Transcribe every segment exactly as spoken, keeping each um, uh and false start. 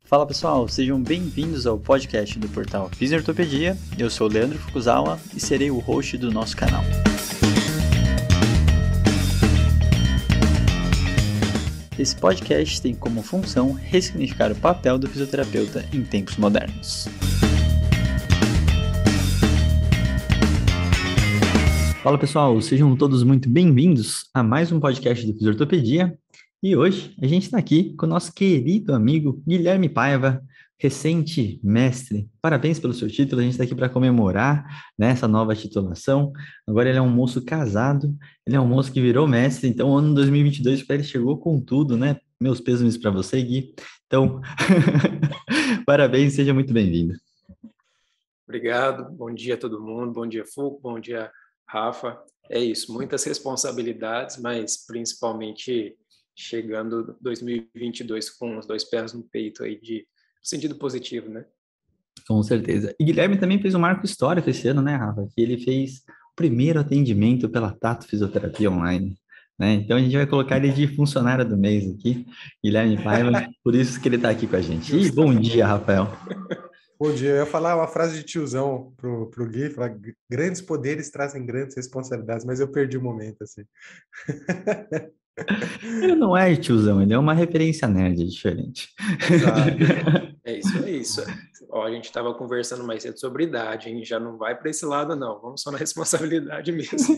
Fala pessoal, sejam bem-vindos ao podcast do portal Fisiortopedia. Eu sou o Leandro Fukuzawa e serei o host do nosso canal. Esse podcast tem como função ressignificar o papel do fisioterapeuta em tempos modernos. Fala pessoal, sejam todos muito bem-vindos a mais um podcast do Fisiortopedia. E hoje a gente está aqui com o nosso querido amigo Guilherme Paiva, recente mestre. Parabéns pelo seu título, a gente está aqui para comemorar, né, essa nova titulação. Agora ele é um moço casado, ele é um moço que virou mestre, então o ano dois mil e vinte e dois para ele chegou com tudo, né? Meus pêsames para você, Gui. Então, parabéns, seja muito bem-vindo. Obrigado, bom dia a todo mundo, bom dia Fuco, bom dia Rafa. É isso, muitas responsabilidades, mas principalmente chegando dois mil e vinte e dois com os dois pés no peito aí de sentido positivo, né? Com certeza. E Guilherme também fez um marco histórico esse ano, né, Rafa? Que ele fez o primeiro atendimento pela Tato Fisioterapia Online, né? Então a gente vai colocar ele de funcionário do mês aqui, Guilherme Paiva, por isso que ele está aqui com a gente. E bom dia, Rafael. Bom dia, eu ia falar uma frase de tiozão pro, pro Gui, falar, grandes poderes trazem grandes responsabilidades, mas eu perdi o momento, assim. Ele não é tiozão, ele é uma referência nerd diferente. Exato. É isso, é isso. Ó, a gente estava conversando mais cedo sobre idade, a gente já não vai para esse lado, não. Vamos só na responsabilidade mesmo.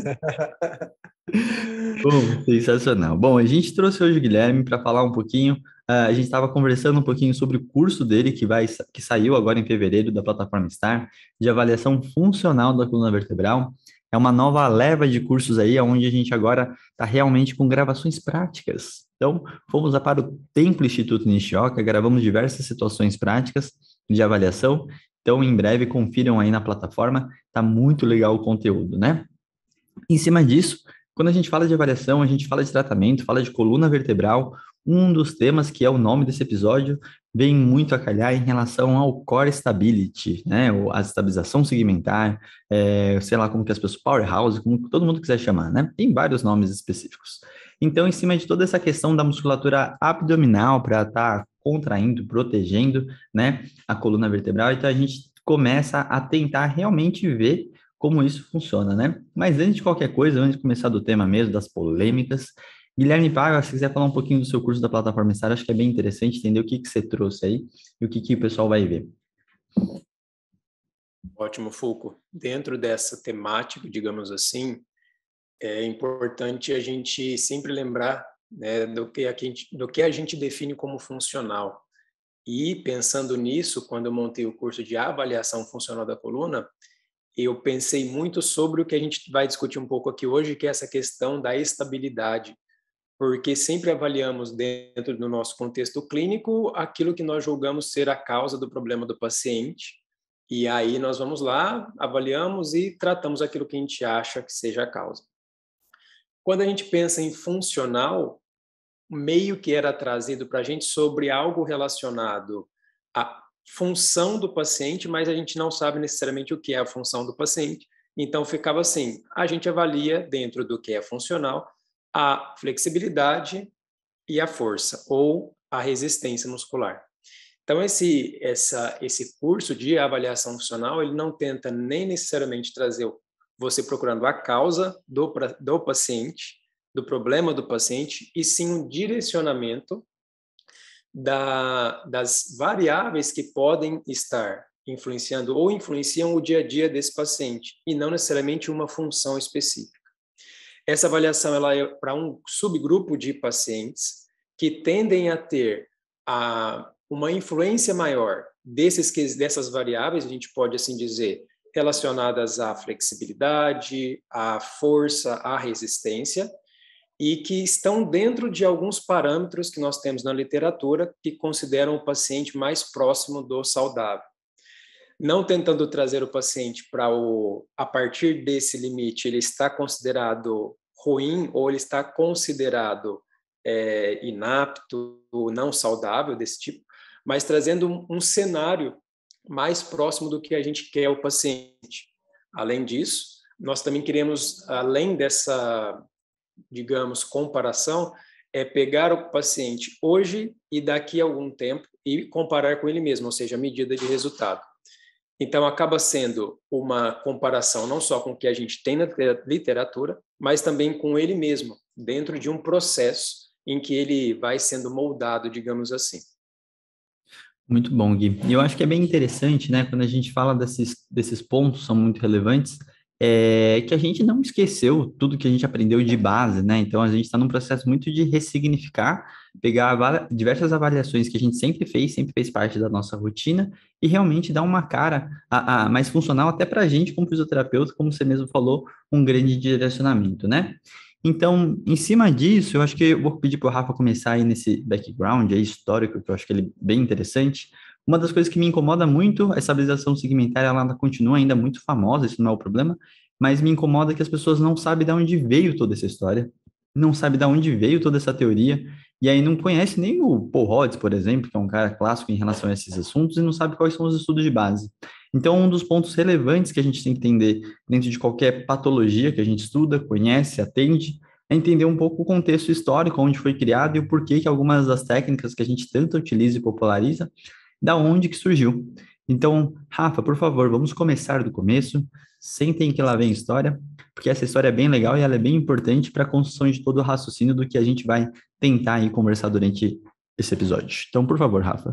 Bom, sensacional. Bom, a gente trouxe hoje o Guilherme para falar um pouquinho. Uh, a gente estava conversando um pouquinho sobre o curso dele que vai que saiu agora em fevereiro da plataforma Star, de avaliação funcional da coluna vertebral. É uma nova leva de cursos aí, onde a gente agora está realmente com gravações práticas. Então, fomos lá para o Templo Instituto Nishioka, gravamos diversas situações práticas de avaliação. Então, em breve, confiram aí na plataforma. Está muito legal o conteúdo, né? Em cima disso, quando a gente fala de avaliação, a gente fala de tratamento, fala de coluna vertebral. Um dos temas, que é o nome desse episódio, vem muito a calhar em relação ao core stability, né? Ou a estabilização segmentar, é, sei lá como que as pessoas, powerhouse, como todo mundo quiser chamar, né? Tem vários nomes específicos. Então, em cima de toda essa questão da musculatura abdominal para estar tá contraindo, protegendo, né, a coluna vertebral, então a gente começa a tentar realmente ver como isso funciona, né? Mas antes de qualquer coisa, antes de começar do tema mesmo, das polêmicas, Guilherme Paiva, se quiser falar um pouquinho do seu curso da plataforma Star, acho que é bem interessante entender o que, que você trouxe aí e o que, que o pessoal vai ver. Ótimo, Fulco. Dentro dessa temática, digamos assim, é importante a gente sempre lembrar, né, do que a gente, do que a gente define como funcional. E pensando nisso, quando eu montei o curso de avaliação funcional da coluna, eu pensei muito sobre o que a gente vai discutir um pouco aqui hoje, que é essa questão da estabilidade, porque sempre avaliamos dentro do nosso contexto clínico aquilo que nós julgamos ser a causa do problema do paciente, e aí nós vamos lá, avaliamos e tratamos aquilo que a gente acha que seja a causa. Quando a gente pensa em funcional, meio que era trazido para a gente sobre algo relacionado a função do paciente, mas a gente não sabe necessariamente o que é a função do paciente. Então, ficava assim, a gente avalia dentro do que é funcional a flexibilidade e a força, ou a resistência muscular. Então, esse, essa, esse curso de avaliação funcional, ele não tenta nem necessariamente trazer você procurando a causa do, do paciente, do problema do paciente, e sim um direcionamento Da, das variáveis que podem estar influenciando ou influenciam o dia a dia desse paciente, e não necessariamente uma função específica. Essa avaliação ela é para um subgrupo de pacientes que tendem a ter a, uma influência maior desses, dessas variáveis, a gente pode assim dizer, relacionadas à flexibilidade, à força, à resistência, e que estão dentro de alguns parâmetros que nós temos na literatura que consideram o paciente mais próximo do saudável. Não tentando trazer o paciente para o... A partir desse limite, ele está considerado ruim ou ele está considerado é, inapto, não saudável, desse tipo, mas trazendo um, um cenário mais próximo do que a gente quer o paciente. Além disso, nós também queremos, além dessa... digamos, comparação, é pegar o paciente hoje e daqui a algum tempo e comparar com ele mesmo, ou seja, a medida de resultado. Então, acaba sendo uma comparação não só com o que a gente tem na literatura, mas também com ele mesmo, dentro de um processo em que ele vai sendo moldado, digamos assim. Muito bom, Gui. E eu acho que é bem interessante, né, quando a gente fala desses, desses pontos, são muito relevantes, é que a gente não esqueceu tudo que a gente aprendeu de base, né? Então a gente está num processo muito de ressignificar, pegar ava- diversas avaliações que a gente sempre fez, sempre fez parte da nossa rotina, e realmente dar uma cara a, a- mais funcional até para a gente, como fisioterapeuta, como você mesmo falou, um grande direcionamento, né? Então, em cima disso, eu acho que eu vou pedir para o Rafa começar aí nesse background aí, histórico, que eu acho que ele é bem interessante. Uma das coisas que me incomoda muito, essa estabilização segmentar, ela ainda continua ainda muito famosa, isso não é o problema, mas me incomoda que as pessoas não sabem de onde veio toda essa história, não sabem de onde veio toda essa teoria, e aí não conhece nem o Paul Hodges, por exemplo, que é um cara clássico em relação a esses assuntos, e não sabe quais são os estudos de base. Então, um dos pontos relevantes que a gente tem que entender dentro de qualquer patologia que a gente estuda, conhece, atende, é entender um pouco o contexto histórico, onde foi criado e o porquê que algumas das técnicas que a gente tanto utiliza e populariza, da onde que surgiu. Então, Rafa, por favor, vamos começar do começo, sentem que lá vem a história, porque essa história é bem legal e ela é bem importante para a construção de todo o raciocínio do que a gente vai tentar aí conversar durante esse episódio. Então, por favor, Rafa.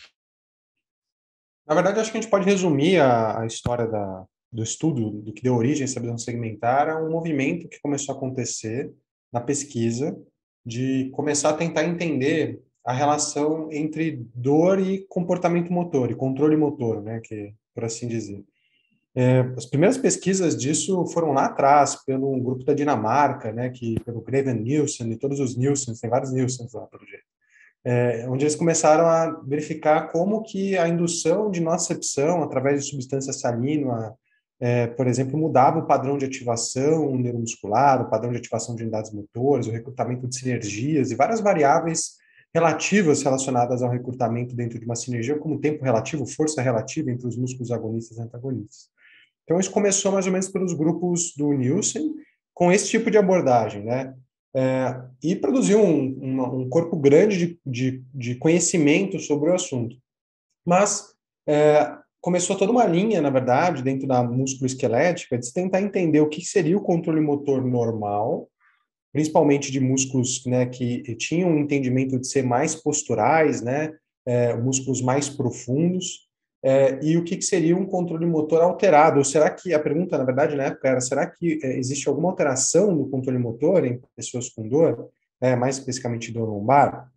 Na verdade, acho que a gente pode resumir a, a história da, do estudo, do que deu origem à estabilização segmentar, a um movimento que começou a acontecer na pesquisa, de começar a tentar entender a relação entre dor e comportamento motor, e controle motor, né, que, por assim dizer. É, as primeiras pesquisas disso foram lá atrás, pelo grupo da Dinamarca, né, que, pelo Greven Nielsen e todos os Nielsens, tem vários Nielsens lá, pelo jeito. É, onde eles começaram a verificar como que a indução de nocicepção através de substância salina, é, por exemplo, mudava o padrão de ativação neuromuscular, o padrão de ativação de unidades motores, o recrutamento de sinergias e várias variáveis relativas relacionadas ao recrutamento dentro de uma sinergia, como tempo relativo, força relativa entre os músculos agonistas e antagonistas. Então, isso começou mais ou menos pelos grupos do Nielsen, com esse tipo de abordagem, né? É, e produziu um, uma, um corpo grande de, de, de conhecimento sobre o assunto. Mas é, começou toda uma linha, na verdade, dentro da músculo-esquelética, de tentar entender o que seria o controle motor normal, principalmente de músculos, né, que tinham um entendimento de ser mais posturais, né, é, músculos mais profundos, é, e o que, que seria um controle motor alterado? Ou será que, a pergunta, na verdade, na época era, será que é, existe alguma alteração no controle motor em pessoas com dor, né, mais especificamente dor lombar?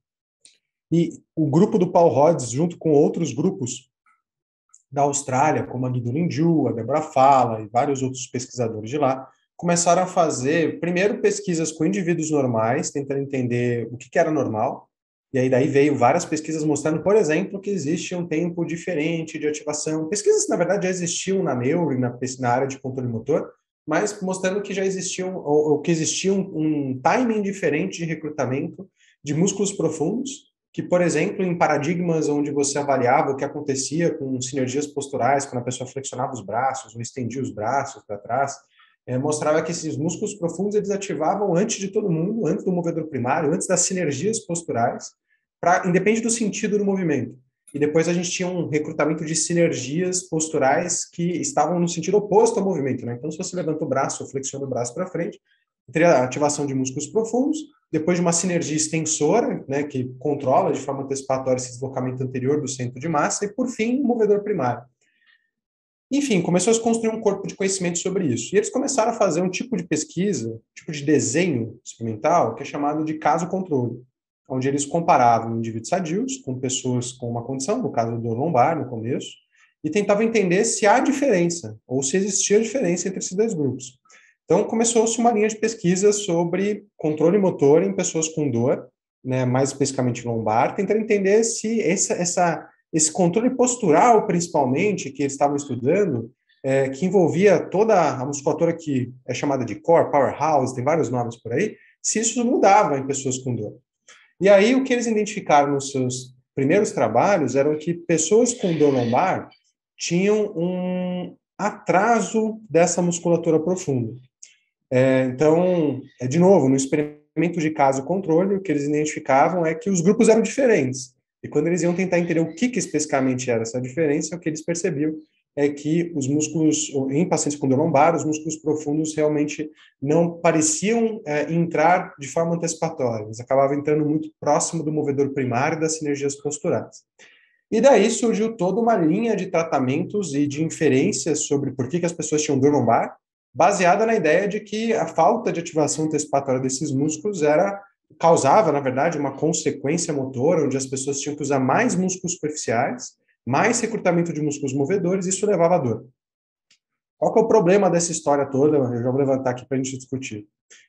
E o grupo do Paul Hodges, junto com outros grupos da Austrália, como a Guido Linju, a Deborah Fala e vários outros pesquisadores de lá, começaram a fazer, primeiro, pesquisas com indivíduos normais, tentando entender o que, que era normal, e aí daí veio várias pesquisas mostrando, por exemplo, que existe um tempo diferente de ativação. Pesquisas, na verdade, já existiam na neuro e na, na área de controle motor, mas mostrando que já existiam, ou, ou que existia um, um timing diferente de recrutamento de músculos profundos, que, por exemplo, em paradigmas onde você avaliava o que acontecia com sinergias posturais, quando a pessoa flexionava os braços ou estendia os braços para trás, é, mostrava que esses músculos profundos eles ativavam antes de todo mundo, antes do movedor primário, antes das sinergias posturais, pra, independe do sentido do movimento. E depois a gente tinha um recrutamento de sinergias posturais que estavam no sentido oposto ao movimento, né? Então, se você levanta o braço ou flexiona o braço para frente, teria a ativação de músculos profundos, depois de uma sinergia extensora, né, que controla de forma antecipatória esse deslocamento anterior do centro de massa, e, por fim, o movedor primário. Enfim, começou a se construir um corpo de conhecimento sobre isso. E eles começaram a fazer um tipo de pesquisa, um tipo de desenho experimental, que é chamado de caso-controle, onde eles comparavam indivíduos sadios com pessoas com uma condição, no caso do lombar, no começo, e tentavam entender se há diferença, ou se existia diferença entre esses dois grupos. Então, começou-se uma linha de pesquisa sobre controle motor em pessoas com dor, né, mais especificamente lombar, tentando entender se essa, essa, esse controle postural, principalmente, que eles estavam estudando, é, que envolvia toda a musculatura que é chamada de core, powerhouse, tem vários nomes por aí, se isso mudava em pessoas com dor. E aí, o que eles identificaram nos seus primeiros trabalhos eram que pessoas com dor lombar tinham um atraso dessa musculatura profunda. É, então, é, de novo, no experimento de caso controle, o que eles identificavam é que os grupos eram diferentes. E quando eles iam tentar entender o que, que especificamente era essa diferença, o que eles percebiam é que os músculos, em pacientes com dor lombar, os músculos profundos realmente não pareciam é, entrar de forma antecipatória, eles acabavam entrando muito próximo do movedor primário e das sinergias posturais. E daí surgiu toda uma linha de tratamentos e de inferências sobre por que, que as pessoas tinham dor lombar, baseada na ideia de que a falta de ativação antecipatória desses músculos era causava, na verdade, uma consequência motora, onde as pessoas tinham que usar mais músculos superficiais, mais recrutamento de músculos movedores, e isso levava a dor. Qual que é o problema dessa história toda? Eu já vou levantar aqui para a gente discutir.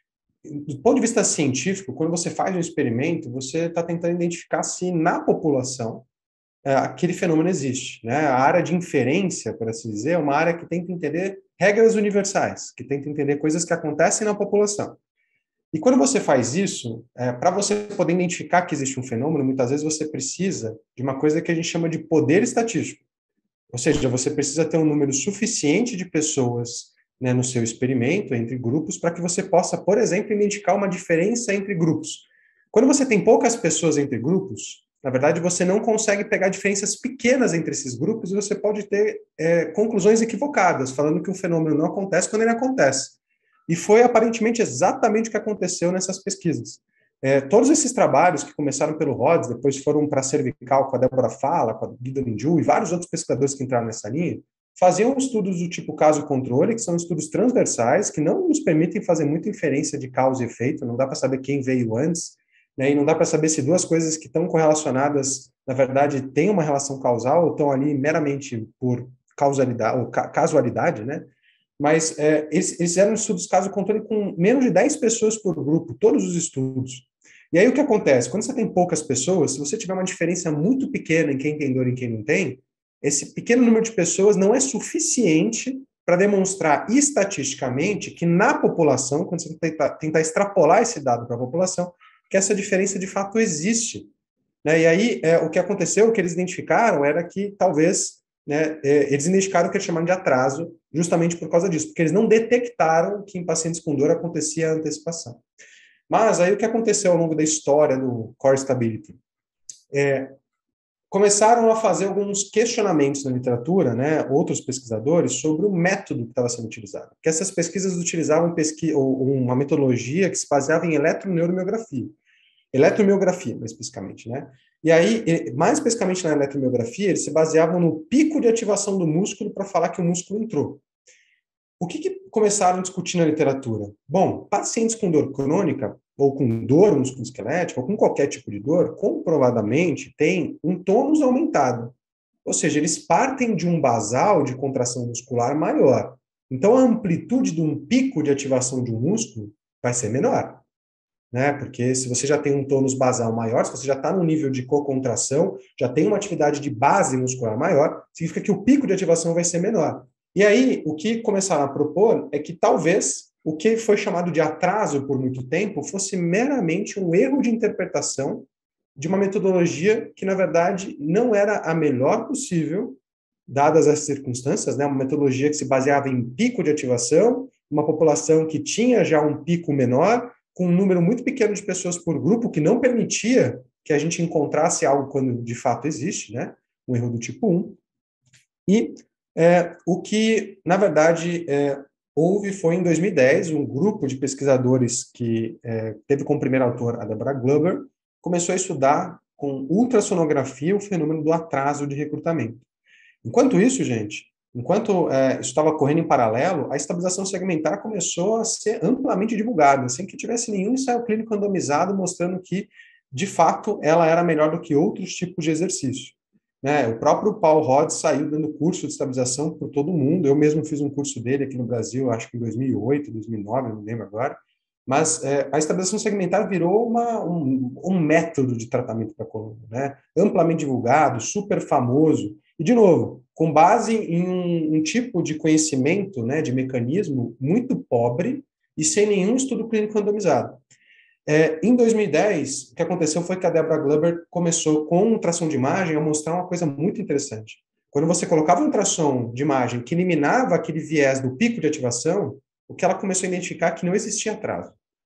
Do ponto de vista científico, quando você faz um experimento, você está tentando identificar se na população é, aquele fenômeno existe. Né? A área de inferência, por assim dizer, é uma área que tenta entender regras universais, que tenta entender coisas que acontecem na população. E quando você faz isso, é, para você poder identificar que existe um fenômeno, muitas vezes você precisa de uma coisa que a gente chama de poder estatístico. Ou seja, você precisa ter um número suficiente de pessoas, né, no seu experimento, entre grupos, para que você possa, por exemplo, identificar uma diferença entre grupos. Quando você tem poucas pessoas entre grupos, na verdade, você não consegue pegar diferenças pequenas entre esses grupos e você pode ter é, conclusões equivocadas, falando que um fenômeno não acontece quando ele acontece. E foi aparentemente exatamente o que aconteceu nessas pesquisas. É, todos esses trabalhos que começaram pelo Rhodes, depois foram para a cervical com a Débora Fala, com a Guida Minju e vários outros pesquisadores que entraram nessa linha, faziam estudos do tipo caso-controle, que são estudos transversais, que não nos permitem fazer muita inferência de causa e efeito, não dá para saber quem veio antes, né, e não dá para saber se duas coisas que estão correlacionadas, na verdade, têm uma relação causal ou estão ali meramente por causalidade, ou ca casualidade, né? Mas é, eles, eles fizeram estudos caso-controle com menos de dez pessoas por grupo, todos os estudos. E aí o que acontece? Quando você tem poucas pessoas, se você tiver uma diferença muito pequena em quem tem dor e em quem não tem, esse pequeno número de pessoas não é suficiente para demonstrar estatisticamente que na população, quando você tentar, tentar extrapolar esse dado para a população, que essa diferença de fato existe. Né? E aí é, o que aconteceu, o que eles identificaram era que talvez... Né, eles identificaram o que eles chamaram de atraso, justamente por causa disso, porque eles não detectaram que em pacientes com dor acontecia a antecipação. Mas aí o que aconteceu ao longo da história do Core Stability? É, começaram a fazer alguns questionamentos na literatura, né, outros pesquisadores, sobre o método que estava sendo utilizado. Porque essas pesquisas utilizavam pesqui uma metodologia que se baseava em eletroneuromiografia. Eletromiografia, mais especificamente, né? E aí, mais especificamente na eletromiografia, eles se baseavam no pico de ativação do músculo para falar que o músculo entrou. O que, que começaram a discutir na literatura? Bom, pacientes com dor crônica, ou com dor musculoesquelética, ou com qualquer tipo de dor, comprovadamente têm um tônus aumentado. Ou seja, eles partem de um basal de contração muscular maior. Então, a amplitude de um pico de ativação de um músculo vai ser menor. Né? Porque se você já tem um tônus basal maior, se você já está no nível de cocontração, já tem uma atividade de base muscular maior, significa que o pico de ativação vai ser menor. E aí, o que começaram a propor é que talvez o que foi chamado de atraso por muito tempo fosse meramente um erro de interpretação de uma metodologia que, na verdade, não era a melhor possível, dadas as circunstâncias, né? Uma metodologia que se baseava em pico de ativação, uma população que tinha já um pico menor, com um número muito pequeno de pessoas por grupo, que não permitia que a gente encontrasse algo quando de fato existe, né? Um erro do tipo um. E é, o que, na verdade, é, houve foi em dois mil e dez, um grupo de pesquisadores que é, teve como primeiro autor a Deborah Glover, começou a estudar com ultrassonografia o fenômeno do atraso de recrutamento. Enquanto isso, gente, enquanto é, isso estava correndo em paralelo, a estabilização segmentar começou a ser amplamente divulgada, sem que tivesse nenhum ensaio clínico randomizado mostrando que, de fato, ela era melhor do que outros tipos de exercício. Né? O próprio Paul Rhodes saiu dando curso de estabilização por todo mundo. Eu mesmo fiz um curso dele aqui no Brasil, acho que em dois mil e oito, dois mil e nove, não lembro agora. Mas é, a estabilização segmentar virou uma, um, um método de tratamento para a coluna, né? Amplamente divulgado, super famoso. E, de novo, com base em um, um tipo de conhecimento, né, de mecanismo muito pobre e sem nenhum estudo clínico randomizado. É, em dois mil e dez, o que aconteceu foi que a Deborah Glover começou, com ultrassom de imagem, a mostrar uma coisa muito interessante. Quando você colocava um ultrassom de imagem que eliminava aquele viés do pico de ativação, o que ela começou a identificar é que não existia atraso.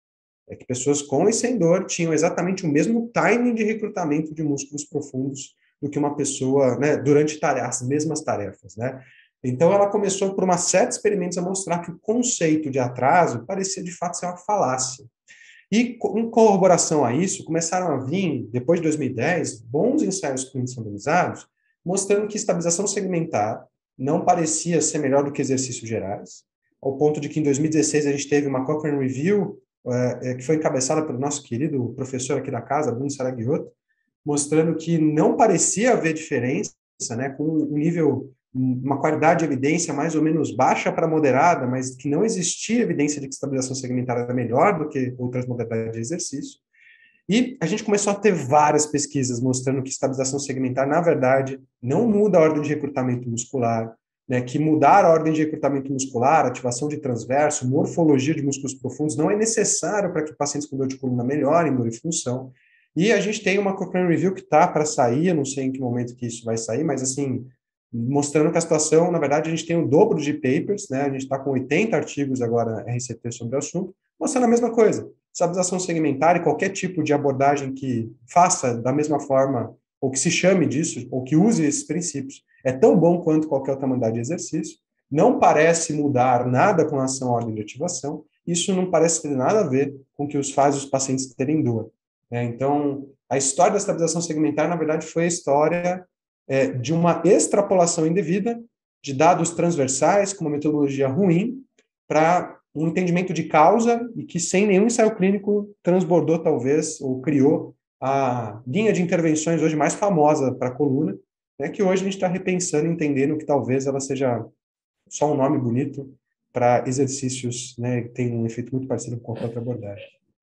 É que pessoas com e sem dor tinham exatamente o mesmo timing de recrutamento de músculos profundos do que uma pessoa, né, durante tarefas, as mesmas tarefas, né? Então, ela começou por uma série de experimentos a mostrar que o conceito de atraso parecia, de fato, ser uma falácia. E, em corroboração a isso, começaram a vir, depois de dois mil e dez, bons ensaios clínicos randomizados, mostrando que estabilização segmentar não parecia ser melhor do que exercícios gerais, ao ponto de que, em dois mil e dezesseis, a gente teve uma Cochrane Review, é, que foi encabeçada pelo nosso querido professor aqui da casa, Bruno Saragiotto, mostrando que não parecia haver diferença, né, com um nível, uma qualidade de evidência mais ou menos baixa para moderada, mas que não existia evidência de que estabilização segmentar era melhor do que outras modalidades de exercício. E a gente começou a ter várias pesquisas mostrando que estabilização segmentar, na verdade, não muda a ordem de recrutamento muscular, né, que mudar a ordem de recrutamento muscular, ativação de transverso, morfologia de músculos profundos, não é necessário para que pacientes com dor de coluna melhorem dor e função. E a gente tem uma Cochrane Review que está para sair, eu não sei em que momento que isso vai sair, mas assim, mostrando que a situação, na verdade, a gente tem o dobro de papers, né, a gente está com oitenta artigos agora na R C T sobre o assunto, mostrando a mesma coisa. Estabilização segmentar e qualquer tipo de abordagem que faça da mesma forma, ou que se chame disso, ou que use esses princípios, é tão bom quanto qualquer outra modalidade de exercício, não parece mudar nada com relação à ordem de ativação, isso não parece ter nada a ver com o que os faz os pacientes terem dor. É, então, a história da estabilização segmentar, na verdade, foi a história é, de uma extrapolação indevida de dados transversais com uma metodologia ruim para um entendimento de causa e que, sem nenhum ensaio clínico, transbordou, talvez, ou criou a linha de intervenções hoje mais famosa para a coluna, né, que hoje a gente está repensando, entendendo que talvez ela seja só um nome bonito para exercícios, né, que tem um efeito muito parecido com qualquer outra abordagem.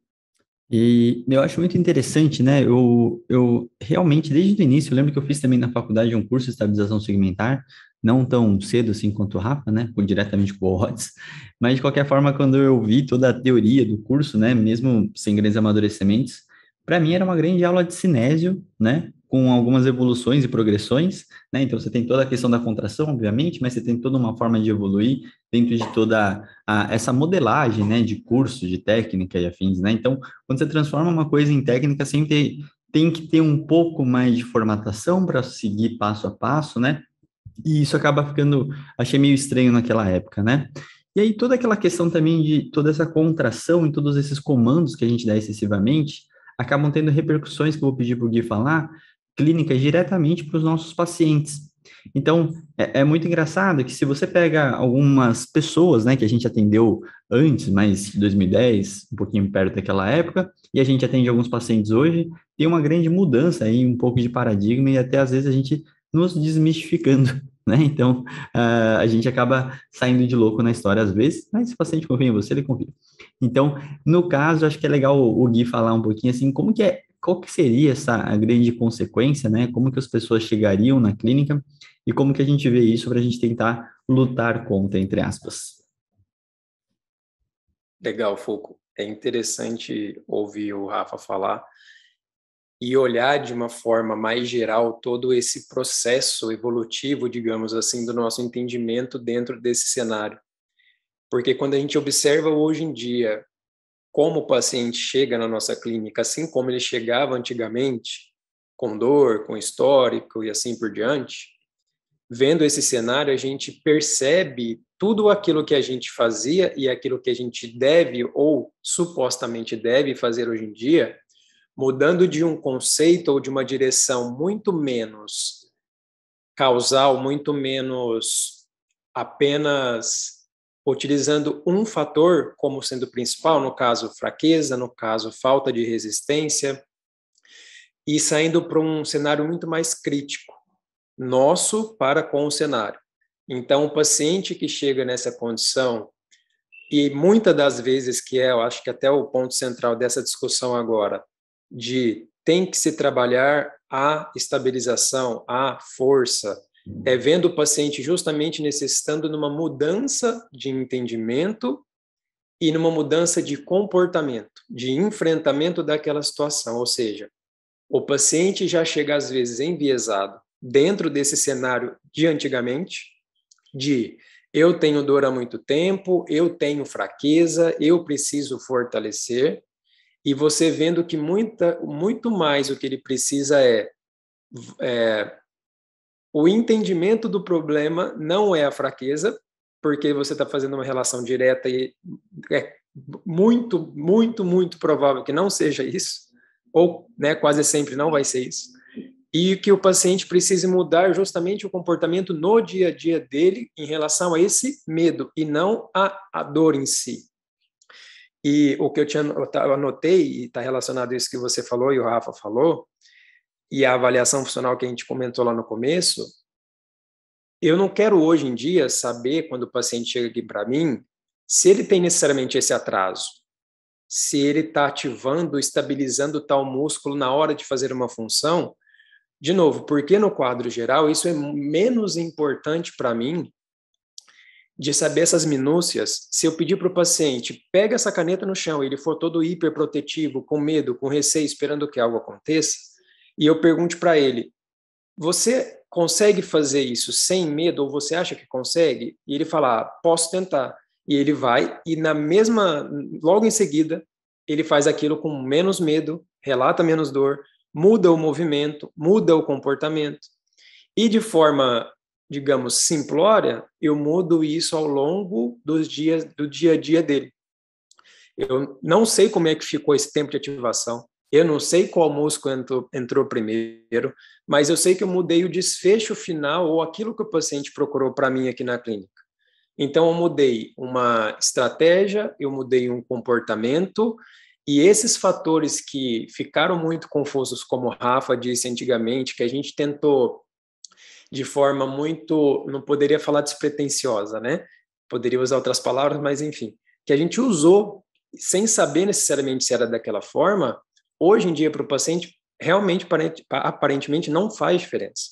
E eu acho muito interessante, né? Eu, eu realmente, desde o início, eu lembro que eu fiz também na faculdade um curso de estabilização segmentar, não tão cedo assim quanto o Rafa, né? Diretamente com o Watts, mas de qualquer forma, quando eu vi toda a teoria do curso, né? Mesmo sem grandes amadurecimentos, para mim era uma grande aula de cinésio, né? Com algumas evoluções e progressões, né? Então você tem toda a questão da contração, obviamente, mas você tem toda uma forma de evoluir dentro de toda a, essa modelagem, né? De curso, de técnica e afins, né? Então, quando você transforma uma coisa em técnica, sempre tem que ter um pouco mais de formatação para seguir passo a passo, né? E isso acaba ficando, achei meio estranho naquela época, né? E aí toda aquela questão também de toda essa contração e todos esses comandos que a gente dá excessivamente, acabam tendo repercussões, que eu vou pedir para o Gui falar, clínicas diretamente para os nossos pacientes. Então, é, é muito engraçado que se você pega algumas pessoas, né, que a gente atendeu antes, mais de dois mil e dez, um pouquinho perto daquela época, e a gente atende alguns pacientes hoje, tem uma grande mudança aí, um pouco de paradigma, e até às vezes a gente nos desmistificando, né? Então, uh, a gente acaba saindo de louco na história às vezes, mas se o paciente confia em você, ele confia. Então, no caso, acho que é legal o, o Gui falar um pouquinho assim, como que é, qual que seria essa a grande consequência, né? Como que as pessoas chegariam na clínica e como que a gente vê isso para a gente tentar lutar contra, entre aspas. Legal, Foucault. É interessante ouvir o Rafa falar e olhar de uma forma mais geral todo esse processo evolutivo, digamos assim, do nosso entendimento dentro desse cenário. Porque quando a gente observa hoje em dia como o paciente chega na nossa clínica, assim como ele chegava antigamente, com dor, com histórico e assim por diante, vendo esse cenário, a gente percebe tudo aquilo que a gente fazia e aquilo que a gente deve ou supostamente deve fazer hoje em dia, mudando de um conceito ou de uma direção muito menos causal, muito menos apenas utilizando um fator como sendo principal, no caso fraqueza, no caso falta de resistência, e saindo para um cenário muito mais crítico, nosso para com o cenário. Então, o paciente que chega nessa condição, e muitas das vezes que é, eu acho que até o ponto central dessa discussão agora, de tem que se trabalhar a estabilização, a força, é vendo o paciente justamente necessitando de uma mudança de entendimento e numa mudança de comportamento, de enfrentamento daquela situação. Ou seja, o paciente já chega às vezes enviesado dentro desse cenário de antigamente, de eu tenho dor há muito tempo, eu tenho fraqueza, eu preciso fortalecer, e você vendo que muita, muito mais o que ele precisa é, é o entendimento do problema, não é a fraqueza, porque você está fazendo uma relação direta e é muito, muito, muito provável que não seja isso, ou né, quase sempre não vai ser isso, e que o paciente precise mudar justamente o comportamento no dia a dia dele em relação a esse medo, e não a, a dor em si. E o que eu, tinha, eu anotei, e está relacionado a isso que você falou e o Rafa falou, e a avaliação funcional que a gente comentou lá no começo, eu não quero hoje em dia saber, quando o paciente chega aqui para mim, se ele tem necessariamente esse atraso, se ele está ativando, estabilizando tal músculo na hora de fazer uma função. De novo, porque no quadro geral isso é menos importante para mim de saber essas minúcias. Se eu pedir para o paciente, pega essa caneta no chão, e ele for todo hiperprotetivo, com medo, com receio, esperando que algo aconteça, e eu pergunte para ele, você consegue fazer isso sem medo, ou você acha que consegue? E ele fala, ah, posso tentar. E ele vai, e na mesma, logo em seguida, ele faz aquilo com menos medo, relata menos dor, muda o movimento, muda o comportamento. E de forma, digamos, simplória, eu mudo isso ao longo dos dias, do dia a dia dele. Eu não sei como é que ficou esse tempo de ativação, eu não sei qual músculo entrou, entrou primeiro, mas eu sei que eu mudei o desfecho final ou aquilo que o paciente procurou para mim aqui na clínica. Então, eu mudei uma estratégia, eu mudei um comportamento, e esses fatores que ficaram muito confusos, como o Rafa disse antigamente, que a gente tentou de forma muito, não poderia falar despretensiosa, né? Poderia usar outras palavras, mas enfim, que a gente usou sem saber necessariamente se era daquela forma, hoje em dia para o paciente realmente aparentemente não faz diferença.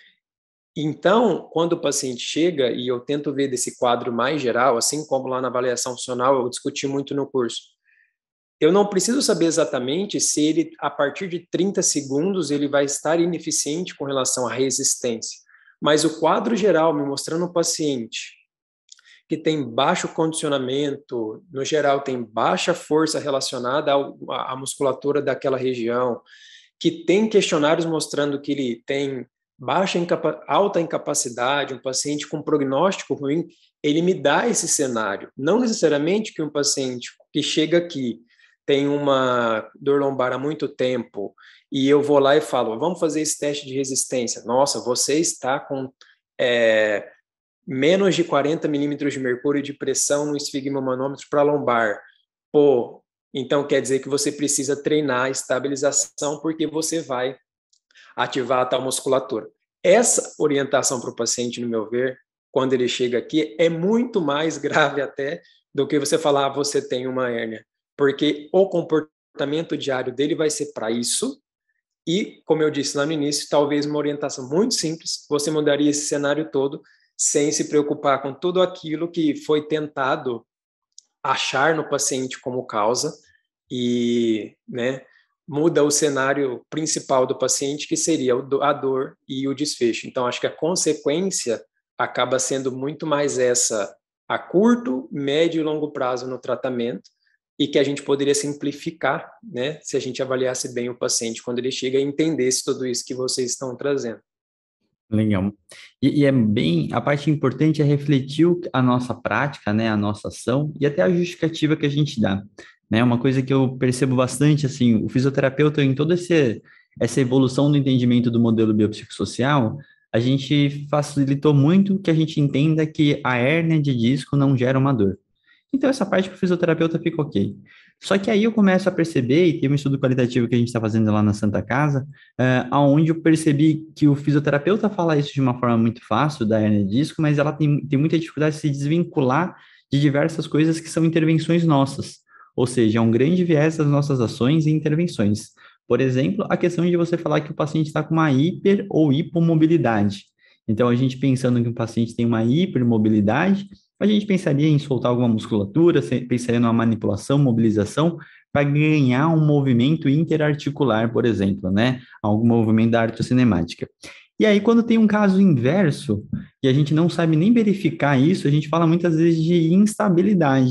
Então, quando o paciente chega, e eu tento ver desse quadro mais geral, assim como lá na avaliação funcional eu discuti muito no curso, eu não preciso saber exatamente se ele, a partir de trinta segundos, ele vai estar ineficiente com relação à resistência. Mas o quadro geral, me mostrando um paciente que tem baixo condicionamento, no geral tem baixa força relacionada à musculatura daquela região, que tem questionários mostrando que ele tem baixa incapa- alta incapacidade, um paciente com prognóstico ruim, ele me dá esse cenário. Não necessariamente que um paciente que chega aqui tem uma dor lombar há muito tempo e eu vou lá e falo, vamos fazer esse teste de resistência. Nossa, você está com é, menos de quarenta milímetros de mercúrio de pressão no esfigmomanômetro para lombar. Pô, então quer dizer que você precisa treinar a estabilização porque você vai ativar a tal musculatura. Essa orientação para o paciente, no meu ver, quando ele chega aqui, é muito mais grave até do que você falar, ah, você tem uma hérnia. Porque o comportamento diário dele vai ser para isso, e, como eu disse lá no início, talvez uma orientação muito simples, você mudaria esse cenário todo, sem se preocupar com tudo aquilo que foi tentado achar no paciente como causa, e né, muda o cenário principal do paciente, que seria a dor e o desfecho. Então, acho que a consequência acaba sendo muito mais essa a curto, médio e longo prazo no tratamento, e que a gente poderia simplificar, né, se a gente avaliasse bem o paciente quando ele chega e entendesse tudo isso que vocês estão trazendo. Legal. E, e é bem, a parte importante é refletir o- a nossa prática, né, a nossa ação e até a justificativa que a gente dá, né? Uma coisa que eu percebo bastante, assim, o fisioterapeuta em toda esse, essa evolução do entendimento do modelo biopsicossocial, a gente facilitou muito que a gente entenda que a hérnia de disco não gera uma dor. Então, essa parte para o fisioterapeuta fica ok. Só que aí eu começo a perceber, e tem um estudo qualitativo que a gente está fazendo lá na Santa Casa, é, onde eu percebi que o fisioterapeuta fala isso de uma forma muito fácil, da hérnia de disco, mas ela tem, tem muita dificuldade de se desvincular de diversas coisas que são intervenções nossas. Ou seja, é um grande viés das nossas ações e intervenções. Por exemplo, a questão de você falar que o paciente está com uma hiper ou hipomobilidade. Então, a gente pensando que o paciente tem uma hipermobilidade, a gente pensaria em soltar alguma musculatura, pensaria numa manipulação, mobilização, para ganhar um movimento interarticular, por exemplo, né? Algum movimento da artrocinemática. E aí, quando tem um caso inverso, e a gente não sabe nem verificar isso, a gente fala muitas vezes de instabilidade.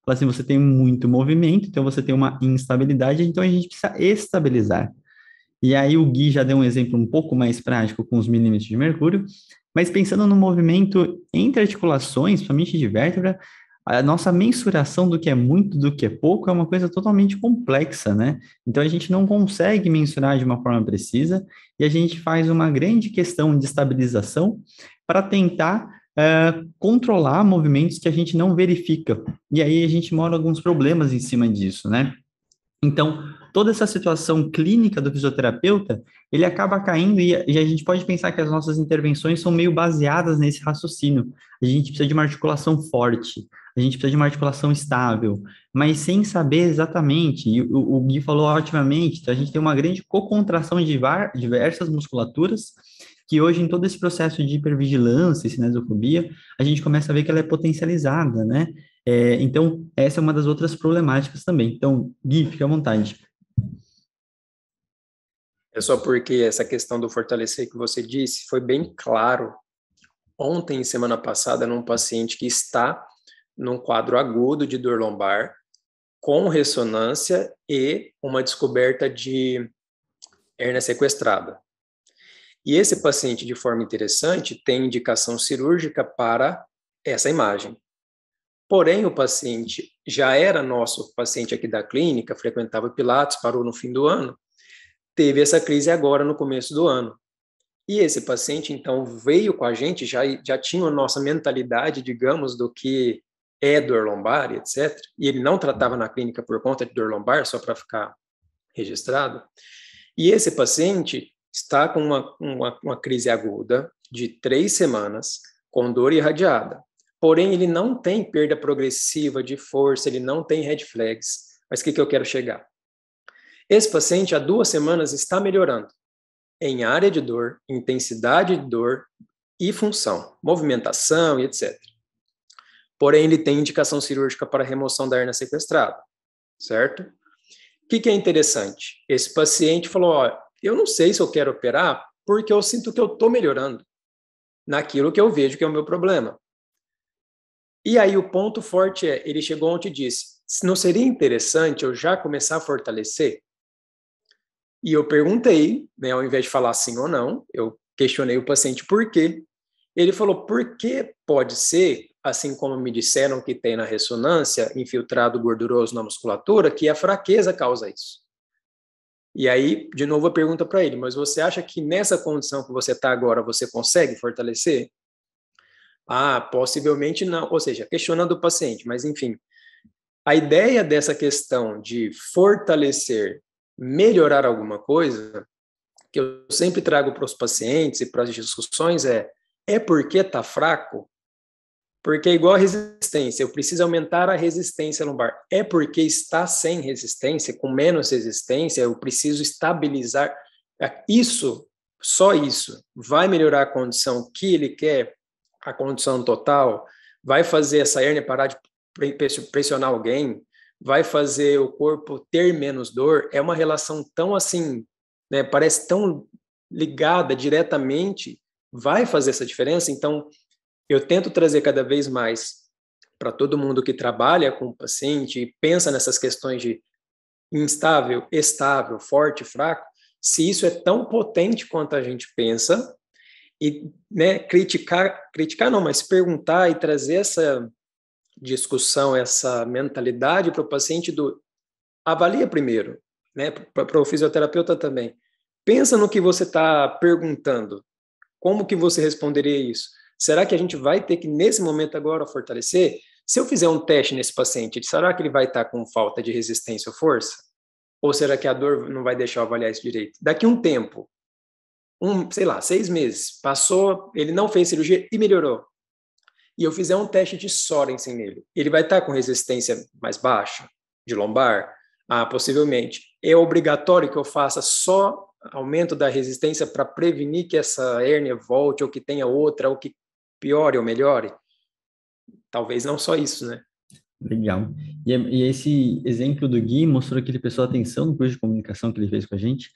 Fala assim, você tem muito movimento, então você tem uma instabilidade, então a gente precisa estabilizar. E aí o Gui já deu um exemplo um pouco mais prático com os milímetros de mercúrio, mas pensando no movimento entre articulações, principalmente de vértebra, a nossa mensuração do que é muito, do que é pouco, é uma coisa totalmente complexa, né? Então a gente não consegue mensurar de uma forma precisa e a gente faz uma grande questão de estabilização para tentar é, controlar movimentos que a gente não verifica. E aí a gente mora alguns problemas em cima disso, né? Então, toda essa situação clínica do fisioterapeuta, ele acaba caindo e, e a gente pode pensar que as nossas intervenções são meio baseadas nesse raciocínio. A gente precisa de uma articulação forte, a gente precisa de uma articulação estável, mas sem saber exatamente, e o, o Gui falou otimamente, então a gente tem uma grande cocontração de var, diversas musculaturas, que hoje, em todo esse processo de hipervigilância e cinesiofobia, a gente começa a ver que ela é potencializada, né? É, então, essa é uma das outras problemáticas também. Então, Gui, fique à vontade. É só porque essa questão do fortalecer que você disse foi bem claro ontem e semana passada num paciente que está num quadro agudo de dor lombar, com ressonância e uma descoberta de hérnia sequestrada. E esse paciente, de forma interessante, tem indicação cirúrgica para essa imagem. Porém, o paciente já era nosso paciente aqui da clínica, frequentava Pilates, parou no fim do ano, teve essa crise agora no começo do ano. E esse paciente, então, veio com a gente, já, já tinha a nossa mentalidade, digamos, do que é dor lombar, etcétera. E ele não tratava na clínica por conta de dor lombar, só para ficar registrado. E esse paciente está com uma, uma, uma crise aguda de três semanas, com dor irradiada. Porém, ele não tem perda progressiva de força, ele não tem red flags. Mas o que, que eu quero chegar? Esse paciente, há duas semanas, está melhorando em área de dor, intensidade de dor e função, movimentação e etcétera. Porém, ele tem indicação cirúrgica para remoção da hérnia sequestrada, certo? O que, que é interessante? Esse paciente falou, ó, eu não sei se eu quero operar porque eu sinto que eu estou melhorando naquilo que eu vejo que é o meu problema. E aí o ponto forte é, ele chegou ontem e disse, não seria interessante eu já começar a fortalecer? E eu perguntei, né, ao invés de falar sim ou não, eu questionei o paciente por quê. Ele falou, porque pode ser, assim como me disseram que tem na ressonância, infiltrado gorduroso na musculatura, que a fraqueza causa isso. E aí, de novo, a pergunta para ele, mas você acha que nessa condição que você está agora, você consegue fortalecer? Ah, possivelmente não. Ou seja, questionando o paciente, mas enfim. A ideia dessa questão de fortalecer, melhorar alguma coisa, que eu sempre trago para os pacientes e para as discussões é, é porque está fraco? Porque é igual a resistência, eu preciso aumentar a resistência lombar. É porque está sem resistência, com menos resistência, eu preciso estabilizar. Isso, só isso, vai melhorar a condição que ele quer, a condição total, vai fazer essa hérnia parar de pressionar alguém, vai fazer o corpo ter menos dor. É uma relação tão assim, né, parece tão ligada diretamente, vai fazer essa diferença. Então, eu tento trazer cada vez mais para todo mundo que trabalha com o paciente e pensa nessas questões de instável, estável, forte, fraco, se isso é tão potente quanto a gente pensa, e, né, criticar, criticar não, mas perguntar e trazer essa discussão, essa mentalidade para o paciente do avalia primeiro, né, para o fisioterapeuta também. Pensa no que você está perguntando. Como que você responderia isso? Será que a gente vai ter que, nesse momento agora, fortalecer? Se eu fizer um teste nesse paciente, será que ele vai estar com falta de resistência ou força? Ou será que a dor não vai deixar eu avaliar isso direito? Daqui a um tempo, um, sei lá, seis meses, passou, ele não fez cirurgia e melhorou. E eu fizer um teste de Sorensen nele, ele vai estar com resistência mais baixa, de lombar? Ah, possivelmente. É obrigatório que eu faça só aumento da resistência para prevenir que essa hérnia volte, ou que tenha outra, ou que piore ou melhore? Talvez não só isso, né? Legal. E, e esse exemplo do Gui mostrou que ele prestou atenção no curso de comunicação que ele fez com a gente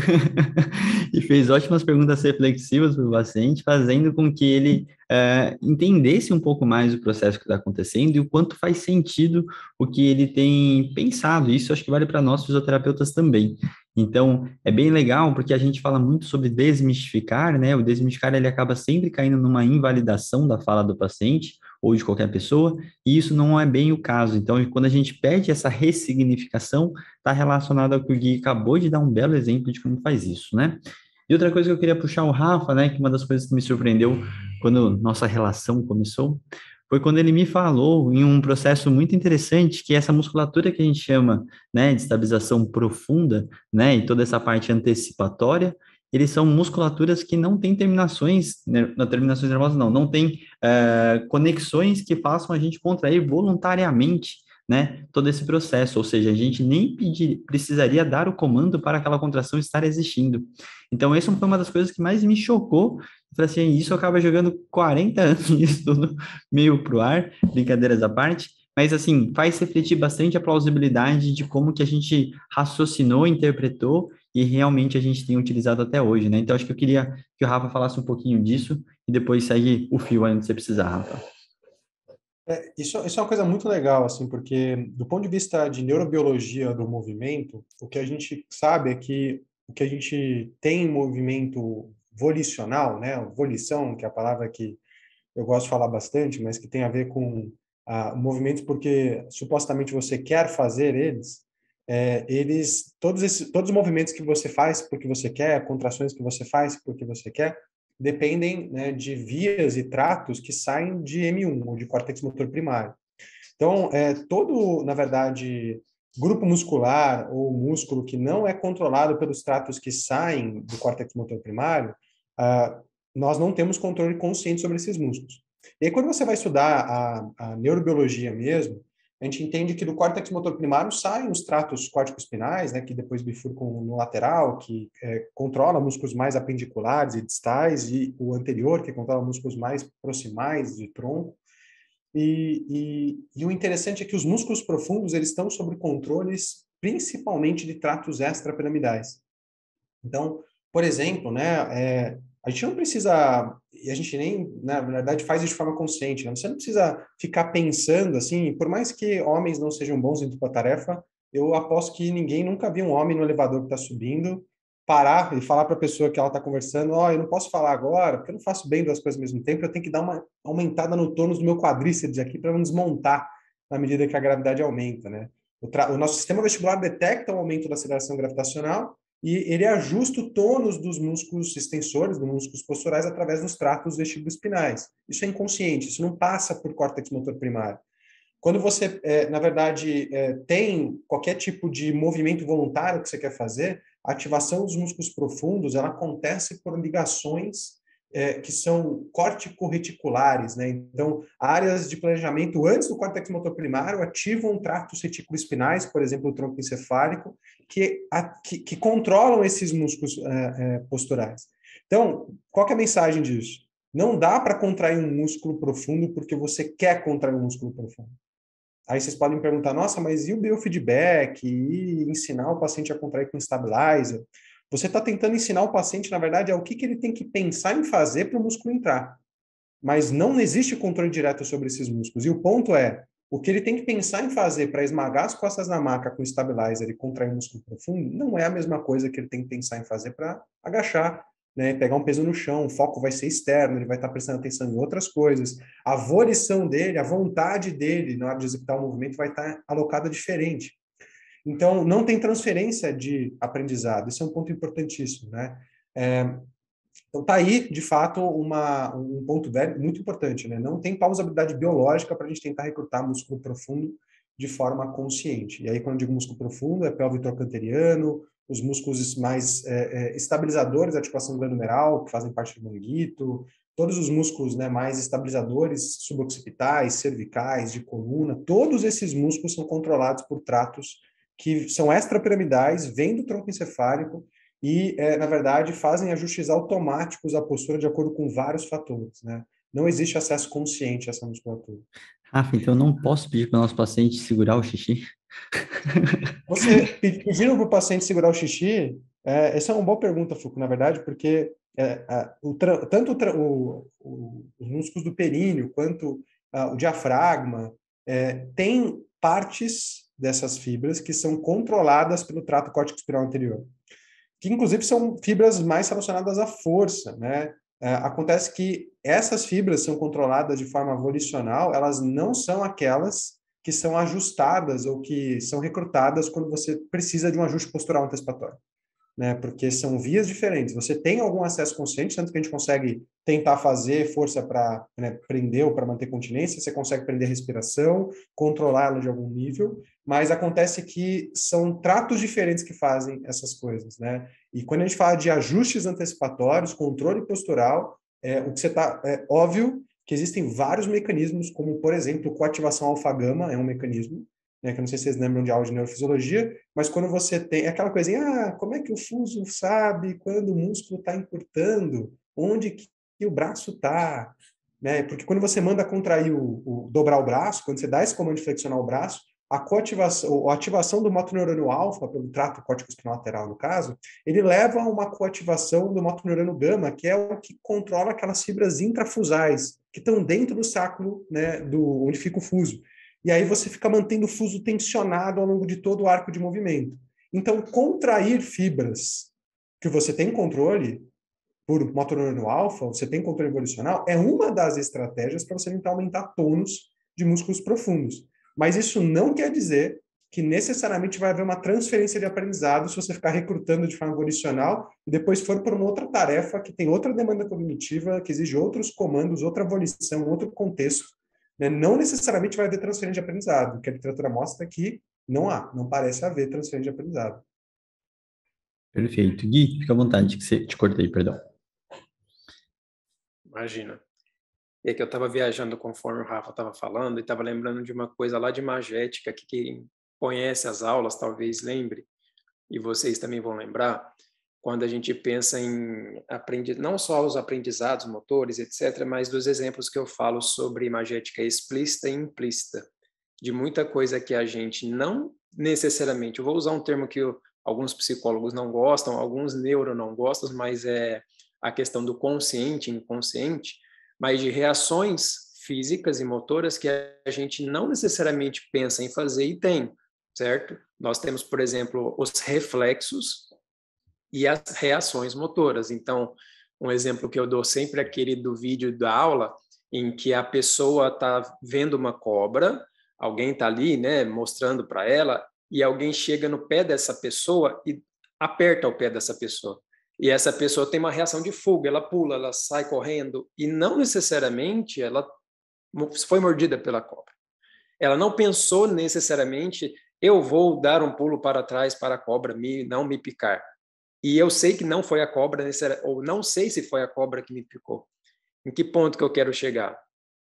e fez ótimas perguntas reflexivas para o paciente, fazendo com que ele eh, entendesse um pouco mais o processo que está acontecendo e o quanto faz sentido o que ele tem pensado. Isso acho que vale para nós fisioterapeutas também. Então, é bem legal porque a gente fala muito sobre desmistificar, né? O desmistificar ele acaba sempre caindo numa invalidação da fala do paciente ou de qualquer pessoa, e isso não é bem o caso. Então, quando a gente pede essa ressignificação, está relacionado ao que o Gui acabou de dar um belo exemplo de como faz isso, né? E outra coisa que eu queria puxar o Rafa, né, que uma das coisas que me surpreendeu quando nossa relação começou, foi quando ele me falou em um processo muito interessante, que é essa musculatura que a gente chama, né, de estabilização profunda, né, e toda essa parte antecipatória, eles são musculaturas que não têm terminações, né, não, terminações nervosas não, não tem uh, conexões que façam a gente contrair voluntariamente, né, todo esse processo, ou seja, a gente nem pedir, precisaria dar o comando para aquela contração estar existindo. Então, essa foi uma das coisas que mais me chocou. Eu falei assim, isso acaba jogando quarenta anos nisso tudo meio pro ar, brincadeiras à parte, mas assim, faz refletir bastante a plausibilidade de como que a gente raciocinou, interpretou e realmente a gente tem utilizado até hoje, né? Então, acho que eu queria que o Rafa falasse um pouquinho disso e depois segue o fio aí onde você precisar, Rafa. É, isso, isso é uma coisa muito legal, assim, porque do ponto de vista de neurobiologia do movimento, o que a gente sabe é que o que a gente tem em movimento volicional, né, volição, que é a palavra que eu gosto de falar bastante, mas que tem a ver com ah, movimentos porque supostamente você quer fazer eles, é, eles todos esses todos os movimentos que você faz porque você quer, contrações que você faz porque você quer, dependem, né, de vias e tratos que saem de M um, ou de córtex motor primário. Então, é, todo, na verdade, grupo muscular ou músculo que não é controlado pelos tratos que saem do córtex motor primário, ah, nós não temos controle consciente sobre esses músculos. E aí, quando você vai estudar a, a neurobiologia mesmo, a gente entende que do córtex motor primário saem os tratos córtico-espinais, né, que depois bifurcam no lateral, que é, controla músculos mais apendiculares e distais, e o anterior, que controla músculos mais proximais de tronco. E, e, e o interessante é que os músculos profundos eles estão sob controles principalmente de tratos extrapiramidais. Então, por exemplo, né, é, a gente não precisa, e a gente nem, né, na verdade, faz isso de forma consciente, né? Você não precisa ficar pensando assim, por mais que homens não sejam bons em dupla tarefa, eu aposto que ninguém nunca viu um homem no elevador que está subindo parar e falar para a pessoa que ela está conversando, ó, oh, eu não posso falar agora, porque eu não faço bem duas coisas ao mesmo tempo, eu tenho que dar uma aumentada no tônus do meu quadríceps aqui para não desmontar na medida que a gravidade aumenta, né? O, o nosso sistema vestibular detecta o aumento da aceleração gravitacional e ele ajusta o tônus dos músculos extensores, dos músculos posturais, através dos tratos vestibuloespinais. Isso é inconsciente, isso não passa por córtex motor primário. Quando você, é, na verdade, é, tem qualquer tipo de movimento voluntário que você quer fazer, a ativação dos músculos profundos ela acontece por ligações é, que são córtico-reticulares, né? Então, áreas de planejamento antes do córtex motor primário ativam tratos reticuloespinais, por exemplo, o tronco encefálico, que, a, que, que controlam esses músculos é, é, posturais. Então, qual que é a mensagem disso? Não dá para contrair um músculo profundo porque você quer contrair um músculo profundo. Aí vocês podem perguntar, nossa, mas e o biofeedback? E ensinar o paciente a contrair com stabilizer? Você está tentando ensinar o paciente, na verdade, é o que, que ele tem que pensar em fazer para o músculo entrar. Mas não existe controle direto sobre esses músculos. E o ponto é, o que ele tem que pensar em fazer para esmagar as costas na maca com stabilizer e contrair um músculo profundo, não é a mesma coisa que ele tem que pensar em fazer para agachar, né, pegar um peso no chão, o foco vai ser externo, ele vai estar prestando atenção em outras coisas. A volição dele, a vontade dele na hora de executar o movimento vai estar alocada diferente. Então, não tem transferência de aprendizado. Isso é um ponto importantíssimo, né? É, então, está aí, de fato, uma, um ponto muito importante, né? Não tem plausibilidade biológica para a gente tentar recrutar músculo profundo de forma consciente. E aí, quando eu digo músculo profundo, é pélvico trochanteriano, os músculos mais é, é, estabilizadores da articulação glandular, que fazem parte do manguito, todos os músculos, né, mais estabilizadores suboccipitais, cervicais, de coluna, todos esses músculos são controlados por tratos que são extrapiramidais, vêm do tronco encefálico e, é, na verdade, fazem ajustes automáticos à postura de acordo com vários fatores, né? Não existe acesso consciente a essa musculatura. Rafa, então eu não posso pedir para o nosso paciente segurar o xixi? Você pedindo para o paciente segurar o xixi, é, essa é uma boa pergunta, Foucault, na verdade, porque é, a, o, tanto o, o, os músculos do períneo quanto a, o diafragma é, tem partes dessas fibras que são controladas pelo trato córtico-espiral anterior, que inclusive são fibras mais relacionadas à força, né? É, acontece que essas fibras são controladas de forma volicional, elas não são aquelas que são ajustadas ou que são recrutadas quando você precisa de um ajuste postural antecipatório, né? Porque são vias diferentes. Você tem algum acesso consciente, tanto que a gente consegue tentar fazer força para, né, prender ou para manter continência, você consegue prender a respiração, controlá-la de algum nível, mas acontece que são tratos diferentes que fazem essas coisas, né? E quando a gente fala de ajustes antecipatórios, controle postural, é, o que você está, é óbvio que existem vários mecanismos, como, por exemplo, coativação alfa-gama é um mecanismo, né, que eu não sei se vocês lembram de aula de neurofisiologia, mas quando você tem aquela coisinha, ah, como é que o fuso sabe quando o músculo está encurtando? Onde que o braço está? Né? Porque quando você manda contrair o, o dobrar o braço, quando você dá esse comando de flexionar o braço, a coativação, a ativação do motoneurônio alfa, pelo trato córtico-espinal lateral no caso, ele leva a uma coativação do motoneurônio gama, que é o que controla aquelas fibras intrafusais, que estão dentro do sacro, né, do, onde fica o fuso. E aí você fica mantendo o fuso tensionado ao longo de todo o arco de movimento. Então, contrair fibras que você tem controle por motoneurônio alfa, você tem controle evolucional, é uma das estratégias para você tentar aumentar tônus de músculos profundos. Mas isso não quer dizer que necessariamente vai haver uma transferência de aprendizado se você ficar recrutando de forma volicional e depois for para uma outra tarefa que tem outra demanda cognitiva, que exige outros comandos, outra volição, outro contexto. Né? Não necessariamente vai haver transferência de aprendizado, que a literatura mostra que não há, não parece haver transferência de aprendizado. Perfeito. Gui, fica à vontade, que você te cortei, perdão. Imagina. E é que eu estava viajando conforme o Rafa estava falando e estava lembrando de uma coisa lá de magética, que quem conhece as aulas talvez lembre, e vocês também vão lembrar, quando a gente pensa em aprender, não só os aprendizados motores, etcétera, mas dos exemplos que eu falo sobre magética explícita e implícita, de muita coisa que a gente não necessariamente, eu vou usar um termo que eu, alguns psicólogos não gostam, alguns neuro não gostam, mas é a questão do consciente e inconsciente, mas de reações físicas e motoras que a gente não necessariamente pensa em fazer e tem, certo? Nós temos, por exemplo, os reflexos e as reações motoras. Então, um exemplo que eu dou sempre é aquele do vídeo da aula, em que a pessoa está vendo uma cobra, alguém está ali, né, mostrando para ela, e alguém chega no pé dessa pessoa e aperta o pé dessa pessoa. E essa pessoa tem uma reação de fuga, ela pula, ela sai correndo, e não necessariamente ela foi mordida pela cobra. Ela não pensou necessariamente, eu vou dar um pulo para trás para a cobra me, não me picar. E eu sei que não foi a cobra, ou não sei se foi a cobra que me picou. Em que ponto que eu quero chegar?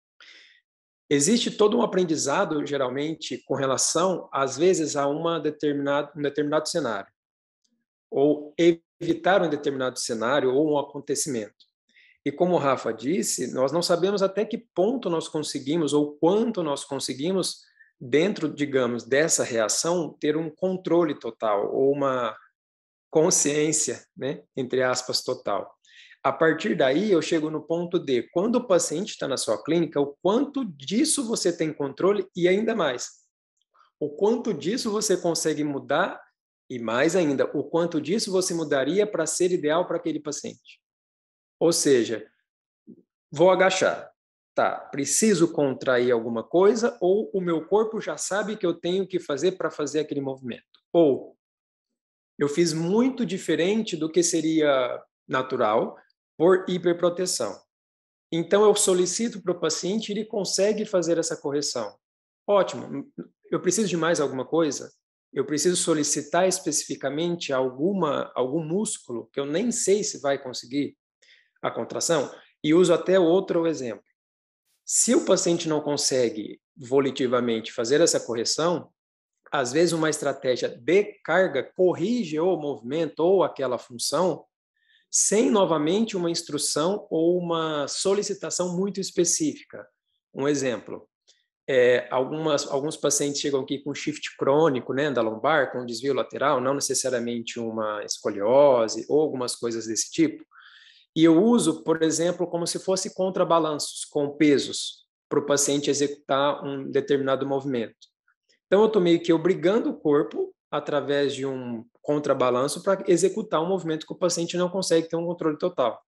Existe todo um aprendizado, geralmente, com relação, às vezes, a uma determinado, um determinado cenário. Ou evitar um determinado cenário ou um acontecimento. E como o Rafa disse, nós não sabemos até que ponto nós conseguimos ou quanto nós conseguimos, dentro, digamos, dessa reação, ter um controle total ou uma consciência, né, entre aspas, total. A partir daí, eu chego no ponto de, quando o paciente está na sua clínica, o quanto disso você tem controle e ainda mais, o quanto disso você consegue mudar e mais ainda, o quanto disso você mudaria para ser ideal para aquele paciente. Ou seja, vou agachar. Tá, preciso contrair alguma coisa ou o meu corpo já sabe que eu tenho que fazer para fazer aquele movimento. Ou eu fiz muito diferente do que seria natural por hiperproteção. Então, eu solicito para o paciente e ele consegue fazer essa correção. Ótimo. Eu preciso de mais alguma coisa? Eu preciso solicitar especificamente alguma, algum músculo que eu nem sei se vai conseguir a contração? E uso até outro exemplo. Se o paciente não consegue volitivamente fazer essa correção, às vezes uma estratégia de carga corrige ou o movimento ou aquela função sem novamente uma instrução ou uma solicitação muito específica. Um exemplo, é, algumas, alguns pacientes chegam aqui com shift crônico, né, da lombar, com desvio lateral, não necessariamente uma escoliose ou algumas coisas desse tipo, e eu uso, por exemplo, como se fosse contrabalanços com pesos para o paciente executar um determinado movimento. Então, eu estou meio que obrigando o corpo, através de um contrabalanço, para executar um movimento que o paciente não consegue ter um controle total.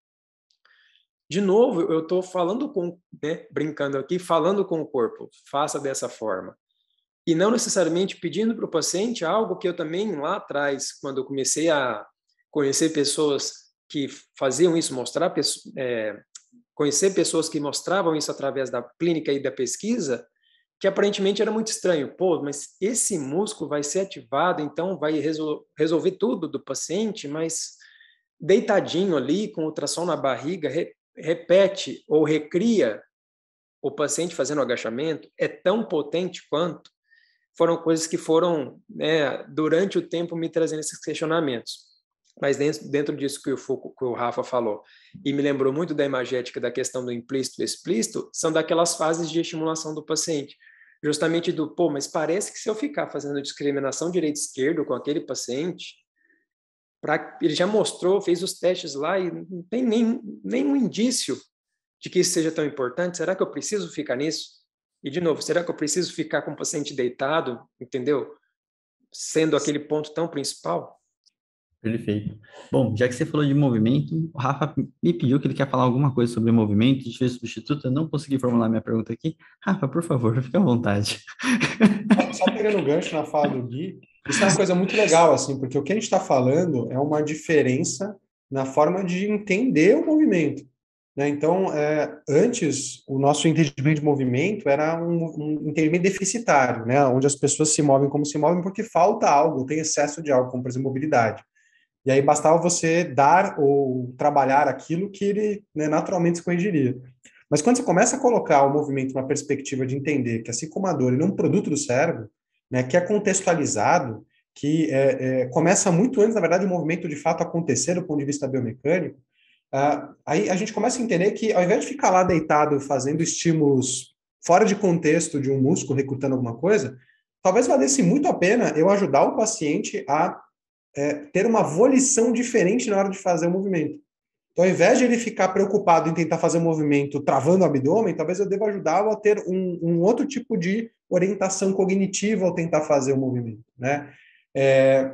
De novo, eu estou falando com, né, brincando aqui, falando com o corpo, faça dessa forma. E não necessariamente pedindo para o paciente algo que eu também, lá atrás, quando eu comecei a conhecer pessoas que faziam isso, mostrar, é, conhecer pessoas que mostravam isso através da clínica e da pesquisa, que aparentemente era muito estranho. Pô, mas esse músculo vai ser ativado, então vai resol- resolver tudo do paciente, mas deitadinho ali, com ultrassom na barriga, re- repete ou recria o paciente fazendo agachamento, é tão potente quanto. Foram coisas que foram, né, durante o tempo, me trazendo esses questionamentos. Mas dentro, dentro disso que o, Foucault, que o Rafa falou, e me lembrou muito da imagética, da questão do implícito e explícito, são daquelas fases de estimulação do paciente. Justamente do, pô, mas parece que se eu ficar fazendo discriminação direito-esquerdo com aquele paciente, pra, ele já mostrou, fez os testes lá e não tem nem, nenhum indício de que isso seja tão importante. Será que eu preciso ficar nisso? E, de novo, será que eu preciso ficar com o paciente deitado, entendeu? Sendo aquele ponto tão principal? Perfeito. Bom, já que você falou de movimento, o Rafa me pediu que ele quer falar alguma coisa sobre movimento, de fez substituto, eu não consegui formular minha pergunta aqui. Rafa, por favor, fique à vontade. Só pegando o gancho na fala do Gui, isso é uma coisa muito legal, assim, porque o que a gente está falando é uma diferença na forma de entender o movimento, né? Então, é, antes, o nosso entendimento de movimento era um, um entendimento deficitário, né? Onde as pessoas se movem como se movem porque falta algo, tem excesso de algo, como, por exemplo, mobilidade. E aí bastava você dar ou trabalhar aquilo que ele, né, naturalmente se corrigiria. Mas quando você começa a colocar o movimento numa perspectiva de entender que, assim como a dor, ele é um produto do cérebro, né, que é contextualizado, que é, é, começa muito antes, na verdade, o movimento de fato acontecer do ponto de vista biomecânico, uh, aí a gente começa a entender que, ao invés de ficar lá deitado fazendo estímulos fora de contexto de um músculo, recrutando alguma coisa, talvez valesse muito a pena eu ajudar o paciente a é, ter uma volição diferente na hora de fazer o movimento. Então, ao invés de ele ficar preocupado em tentar fazer um movimento travando o abdômen, talvez eu deva ajudá-lo a ter um, um outro tipo de orientação cognitiva ao tentar fazer o movimento, né? É,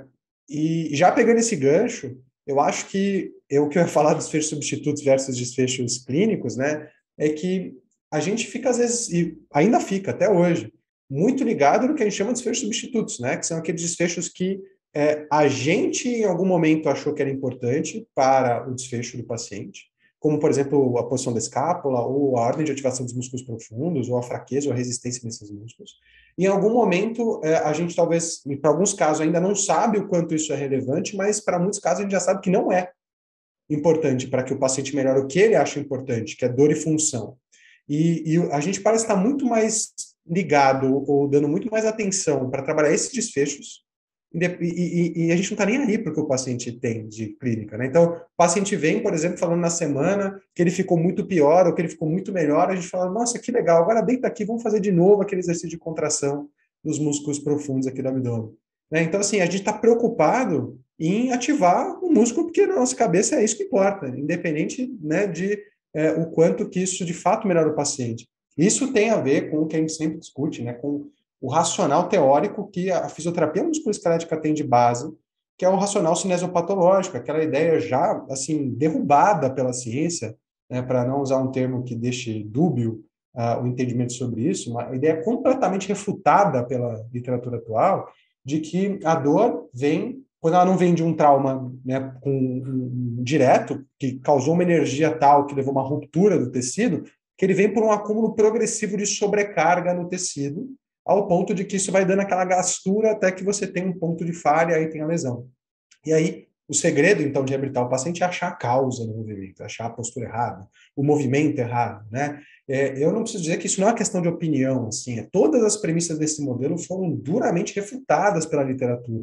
e já pegando esse gancho, eu acho que eu, o que eu ia falar dos desfechos substitutos versus desfechos clínicos, né, é que a gente fica, às vezes, e ainda fica até hoje, muito ligado no que a gente chama de desfechos substitutos, né, que são aqueles desfechos que é, a gente, em algum momento, achou que era importante para o desfecho do paciente, como, por exemplo, a posição da escápula, ou a ordem de ativação dos músculos profundos, ou a fraqueza ou a resistência nesses músculos. Em algum momento, é, a gente talvez, para alguns casos, ainda não sabe o quanto isso é relevante, mas para muitos casos a gente já sabe que não é importante para que o paciente melhore o que ele acha importante, que é dor e função. E, e a gente parece estar muito mais ligado ou dando muito mais atenção para trabalhar esses desfechos. E, e, e a gente não está nem aí para o que o paciente tem de clínica, né? Então, o paciente vem, por exemplo, falando na semana que ele ficou muito pior ou que ele ficou muito melhor, a gente fala, nossa, que legal, agora deita aqui, vamos fazer de novo aquele exercício de contração dos músculos profundos aqui do abdômen. Né? Então, assim, a gente está preocupado em ativar o músculo, porque na nossa cabeça é isso que importa, independente, né, de é, o quanto que isso de fato melhora o paciente. Isso tem a ver com o que a gente sempre discute, né, com o racional teórico que a fisioterapia musculoesquelética tem de base, que é o racional cinesiopatológico, aquela ideia já, assim, derrubada pela ciência, né, para não usar um termo que deixe dúbio uh, o entendimento sobre isso, uma ideia completamente refutada pela literatura atual, de que a dor vem, quando ela não vem de um trauma, né, com, um, um, direto, que causou uma energia tal que levou a uma ruptura do tecido, que ele vem por um acúmulo progressivo de sobrecarga no tecido, ao ponto de que isso vai dando aquela gastura até que você tem um ponto de falha e aí tem a lesão. E aí, o segredo, então, de reabilitar o paciente é achar a causa do movimento, achar a postura errada, o movimento errado, né? É, eu não preciso dizer que isso não é uma questão de opinião, assim, é, todas as premissas desse modelo foram duramente refutadas pela literatura.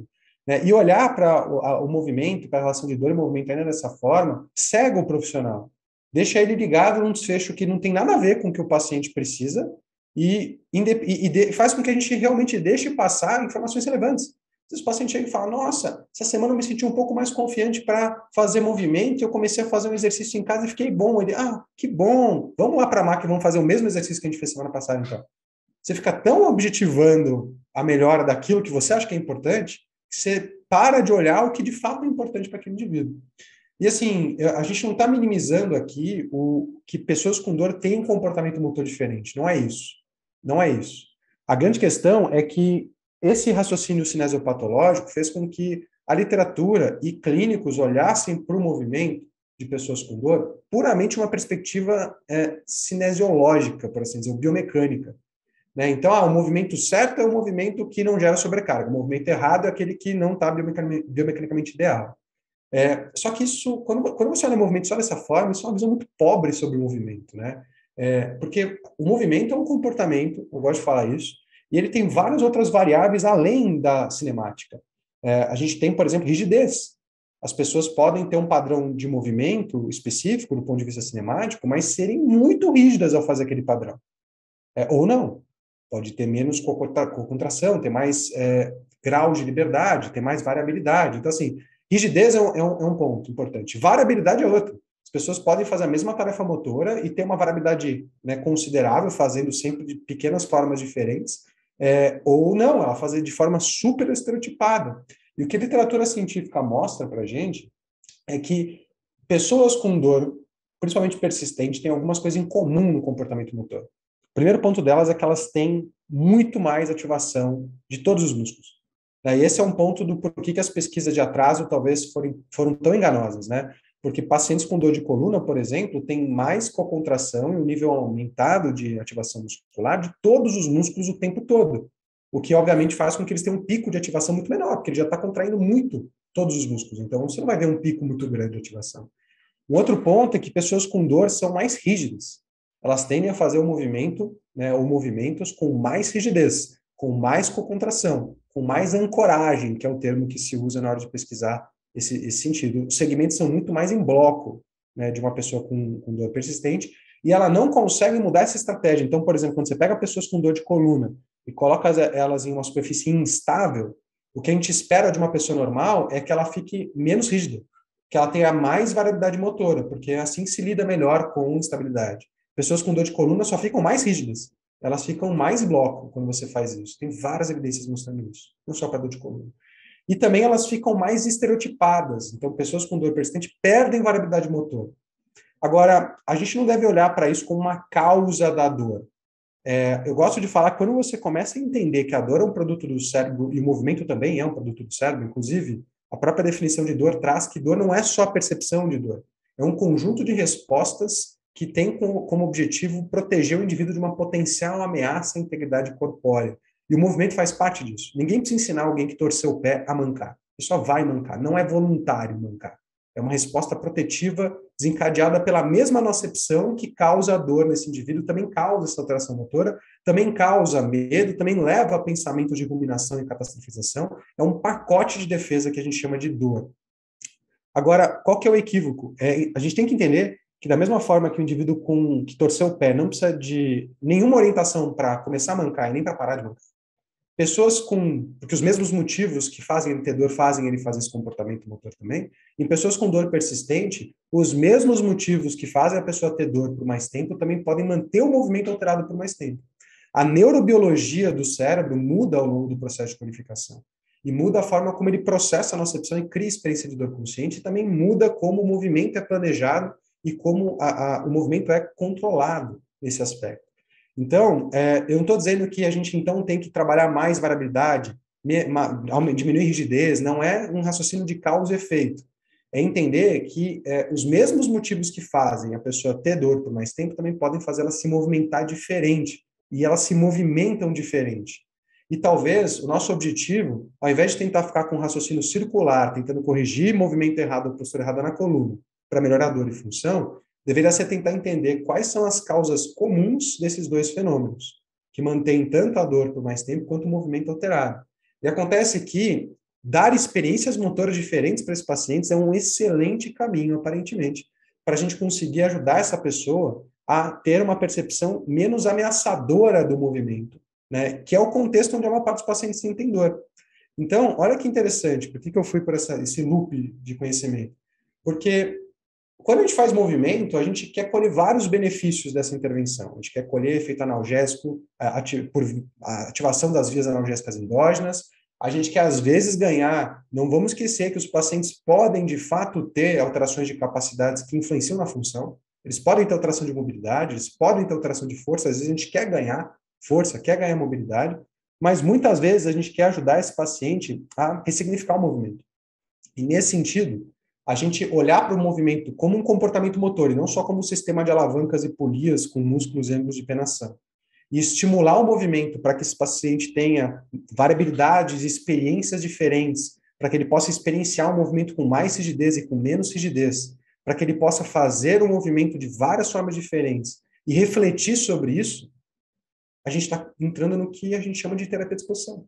né? E olhar para o, o movimento, para a relação de dor e movimento ainda dessa forma, cega o profissional. Deixa ele ligado num desfecho que não tem nada a ver com o que o paciente precisa e, e, e de, faz com que a gente realmente deixe passar informações relevantes. Se o paciente chega e fala, nossa, essa semana eu me senti um pouco mais confiante para fazer movimento, eu comecei a fazer um exercício em casa e fiquei bom. Ele, ah, que bom, vamos lá para a máquina e vamos fazer o mesmo exercício que a gente fez semana passada, então. Você fica tão objetivando a melhora daquilo que você acha que é importante, que você para de olhar o que de fato é importante para aquele indivíduo. E assim, a gente não está minimizando aqui o que pessoas com dor têm um comportamento motor diferente. Não é isso. Não é isso. A grande questão é que esse raciocínio cinesiopatológico fez com que a literatura e clínicos olhassem para o movimento de pessoas com dor puramente uma perspectiva é, cinesiológica, por assim dizer, biomecânica. Né? Então, ah, o movimento certo é o movimento que não gera sobrecarga. O movimento errado é aquele que não está biomecanicamente, biomecanicamente ideal. É, só que isso, quando, quando você olha o movimento só dessa forma, isso é uma visão muito pobre sobre o movimento, né? É, porque o movimento é um comportamento, eu gosto de falar isso, e ele tem várias outras variáveis além da cinemática. É, a gente tem, por exemplo, rigidez. As pessoas podem ter um padrão de movimento específico do ponto de vista cinemático, mas serem muito rígidas ao fazer aquele padrão. É, ou não. Pode ter menos contração, ter mais é, grau de liberdade, ter mais variabilidade. Então, assim, rigidez é um, é, um, é um ponto importante. Variabilidade é outro. As pessoas podem fazer a mesma tarefa motora e ter uma variabilidade, né, considerável, fazendo sempre de pequenas formas diferentes, é, ou não, ela fazer de forma super estereotipada. E o que a literatura científica mostra para a gente é que pessoas com dor, principalmente persistente, têm algumas coisas em comum no comportamento motor. O primeiro ponto delas é que elas têm muito mais ativação de todos os músculos. E esse é um ponto do porquê que as pesquisas de atraso talvez foram, foram tão enganosas, né? Porque pacientes com dor de coluna, por exemplo, têm mais cocontração e um nível aumentado de ativação muscular de todos os músculos o tempo todo. O que, obviamente, faz com que eles tenham um pico de ativação muito menor, porque ele já está contraindo muito todos os músculos. Então, você não vai ver um pico muito grande de ativação. Um outro ponto é que pessoas com dor são mais rígidas. Elas tendem a fazer o movimento, né, ou movimentos com mais rigidez, com mais cocontração, com mais ancoragem, que é o termo que se usa na hora de pesquisar esse, esse sentido. Os segmentos são muito mais em bloco, né, de uma pessoa com, com dor persistente, e ela não consegue mudar essa estratégia. Então, por exemplo, quando você pega pessoas com dor de coluna e coloca elas em uma superfície instável, o que a gente espera de uma pessoa normal é que ela fique menos rígida, que ela tenha mais variabilidade motora, porque é assim que se lida melhor com instabilidade. Pessoas com dor de coluna só ficam mais rígidas, elas ficam mais em bloco quando você faz isso. Tem várias evidências mostrando isso, não só para dor de coluna. E também elas ficam mais estereotipadas, então pessoas com dor persistente perdem variabilidade motora. Agora, a gente não deve olhar para isso como uma causa da dor. É, eu gosto de falar que quando você começa a entender que a dor é um produto do cérebro, e o movimento também é um produto do cérebro, inclusive, a própria definição de dor traz que dor não é só a percepção de dor, é um conjunto de respostas que tem como, como objetivo proteger o indivíduo de uma potencial ameaça à integridade corpórea. E o movimento faz parte disso. Ninguém precisa ensinar alguém que torceu o pé a mancar. Ele só vai mancar, não é voluntário mancar. É uma resposta protetiva desencadeada pela mesma nocepção que causa a dor nesse indivíduo, também causa essa alteração motora, também causa medo, também leva a pensamentos de ruminação e catastrofização. É um pacote de defesa que a gente chama de dor. Agora, qual que é o equívoco? É, a gente tem que entender que da mesma forma que o indivíduo com, que torceu o pé não precisa de nenhuma orientação para começar a mancar e nem para parar de mancar, pessoas com... Porque os mesmos motivos que fazem ele ter dor fazem ele fazer esse comportamento motor também. Em pessoas com dor persistente, os mesmos motivos que fazem a pessoa ter dor por mais tempo também podem manter o movimento alterado por mais tempo. A neurobiologia do cérebro muda ao longo do processo de codificação. E muda a forma como ele processa a nocepção e cria experiência de dor consciente. E também muda como o movimento é planejado e como a, a, o movimento é controlado nesse aspecto. Então, é, eu não estou dizendo que a gente, então, tem que trabalhar mais variabilidade, me, ma, diminuir rigidez, não é um raciocínio de causa e efeito. É entender que é, os mesmos motivos que fazem a pessoa ter dor por mais tempo também podem fazer ela se movimentar diferente, e elas se movimentam diferente. E talvez o nosso objetivo, ao invés de tentar ficar com um raciocínio circular, tentando corrigir movimento errado ou postura errada na coluna, para melhorar a dor e função, deveria ser tentar entender quais são as causas comuns desses dois fenômenos, que mantêm tanto a dor por mais tempo quanto o movimento alterado. E acontece que dar experiências motoras diferentes para esses pacientes é um excelente caminho, aparentemente, para a gente conseguir ajudar essa pessoa a ter uma percepção menos ameaçadora do movimento, né? Que é o contexto onde a maior parte dos pacientes tem dor. Então, olha que interessante, por que que eu fui por essa, esse loop de conhecimento? Porque quando a gente faz movimento, a gente quer colher vários benefícios dessa intervenção. A gente quer colher efeito analgésico ati- por a ativação das vias analgésicas endógenas. A gente quer, às vezes, ganhar. Não vamos esquecer que os pacientes podem, de fato, ter alterações de capacidades que influenciam na função. Eles podem ter alteração de mobilidade, eles podem ter alteração de força. Às vezes, a gente quer ganhar força, quer ganhar mobilidade, mas muitas vezes a gente quer ajudar esse paciente a ressignificar o movimento. E, nesse sentido, a gente olhar para o movimento como um comportamento motor, e não só como um sistema de alavancas e polias com músculos e ângulos de penação. E estimular o movimento para que esse paciente tenha variabilidades, experiências diferentes, para que ele possa experienciar um movimento com mais rigidez e com menos rigidez, para que ele possa fazer um movimento de várias formas diferentes e refletir sobre isso, a gente está entrando no que a gente chama de terapia de exposição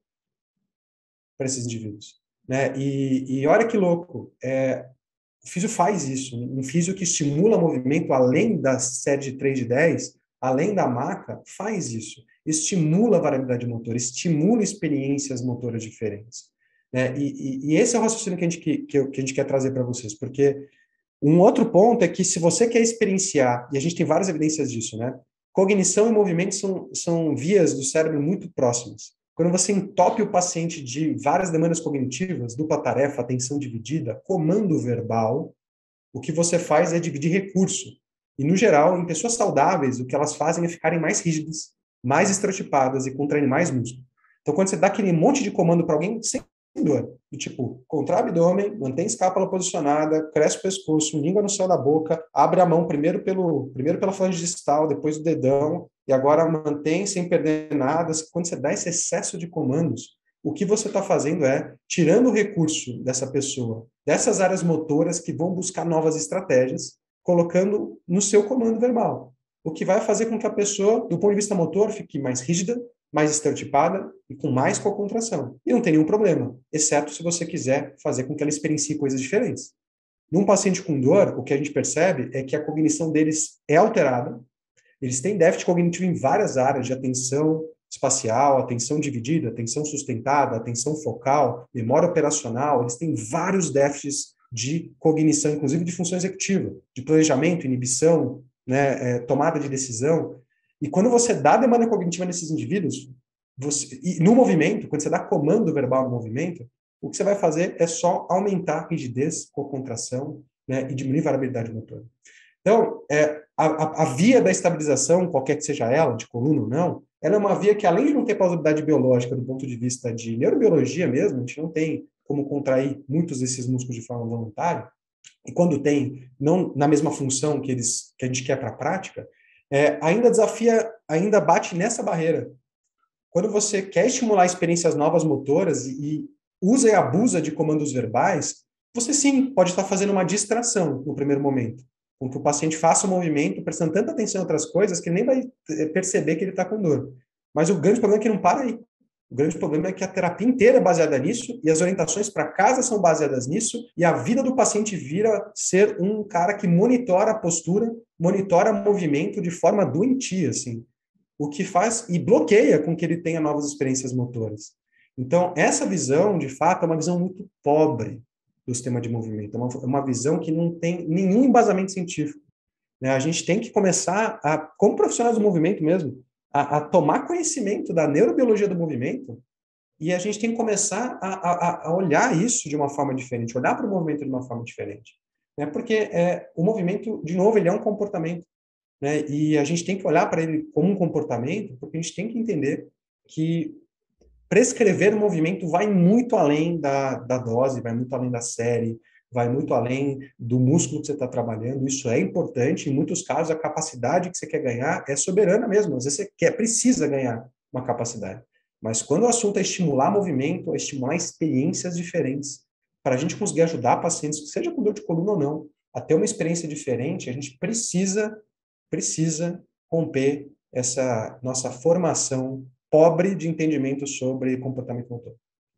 para esses indivíduos. Né? E, e olha que louco, é, o físio faz isso, um físio que estimula movimento além da série de três de dez, além da maca, faz isso. Estimula a variabilidade motora, estimula experiências motoras diferentes. Né? E, e, e esse é o raciocínio que a gente, que, que a gente quer trazer para vocês, porque um outro ponto é que se você quer experienciar, e a gente tem várias evidências disso, né? Cognição e movimento são, são vias do cérebro muito próximas. Quando você entope o paciente de várias demandas cognitivas, dupla tarefa, atenção dividida, comando verbal, o que você faz é dividir recurso. E, no geral, em pessoas saudáveis, o que elas fazem é ficarem mais rígidas, mais estereotipadas e contraírem mais músculo. Então, quando você dá aquele monte de comando para alguém, sem dor, do tipo, contrai o abdômen, mantém a escápula posicionada, cresce o pescoço, língua no céu da boca, abre a mão primeiro, pelo, primeiro pela falange distal, depois o dedão, e agora mantém sem perder nada. Quando você dá esse excesso de comandos, o que você está fazendo é tirando o recurso dessa pessoa, dessas áreas motoras que vão buscar novas estratégias, colocando no seu comando verbal. O que vai fazer com que a pessoa, do ponto de vista motor, fique mais rígida, mais estereotipada e com mais cocontração. E não tem nenhum problema, exceto se você quiser fazer com que ela experiencie coisas diferentes. Num paciente com dor, o que a gente percebe é que a cognição deles é alterada, eles têm déficit cognitivo em várias áreas de atenção espacial, atenção dividida, atenção sustentada, atenção focal, memória operacional, eles têm vários déficits de cognição, inclusive de função executiva, de planejamento, inibição, né, é, tomada de decisão. E quando você dá demanda cognitiva nesses indivíduos, você, e no movimento, quando você dá comando verbal no movimento, o que você vai fazer é só aumentar a rigidez, contração, né, e diminuir a variabilidade motora. Então, é, a, a, a via da estabilização, qualquer que seja ela, de coluna ou não, ela é uma via que, além de não ter plausibilidade biológica do ponto de vista de neurobiologia mesmo, a gente não tem como contrair muitos desses músculos de forma voluntária, e quando tem, não na mesma função que, eles, que a gente quer para a prática, é, ainda desafia, ainda bate nessa barreira. Quando você quer estimular experiências novas motoras e, e usa e abusa de comandos verbais, você sim pode estar fazendo uma distração no primeiro momento, com que o paciente faça o movimento, prestando tanta atenção em outras coisas que ele nem vai perceber que ele está com dor. Mas o grande problema é que não para aí. O grande problema é que a terapia inteira é baseada nisso e as orientações para casa são baseadas nisso e a vida do paciente vira ser um cara que monitora a postura, monitora o movimento de forma doentia, assim, o que faz e bloqueia com que ele tenha novas experiências motoras. Então, essa visão, de fato, é uma visão muito pobre do sistema de movimento, é uma, é uma visão que não tem nenhum embasamento científico. Né? A gente tem que começar, a, como profissionais do movimento mesmo, A, a tomar conhecimento da neurobiologia do movimento e a gente tem que começar a, a, a olhar isso de uma forma diferente, olhar para o movimento de uma forma diferente. Né? Porque é, o movimento, de novo, ele é um comportamento. Né? E a gente tem que olhar para ele como um comportamento, porque a gente tem que entender que prescrever o movimento vai muito além da, da dose, vai muito além da série, vai muito além do músculo que você está trabalhando. Isso é importante. Em muitos casos, a capacidade que você quer ganhar é soberana mesmo. Às vezes você quer, precisa ganhar uma capacidade. Mas quando o assunto é estimular movimento, é estimular experiências diferentes, para a gente conseguir ajudar pacientes, seja com dor de coluna ou não, a ter uma experiência diferente, a gente precisa, precisa romper essa nossa formação pobre de entendimento sobre comportamento motor.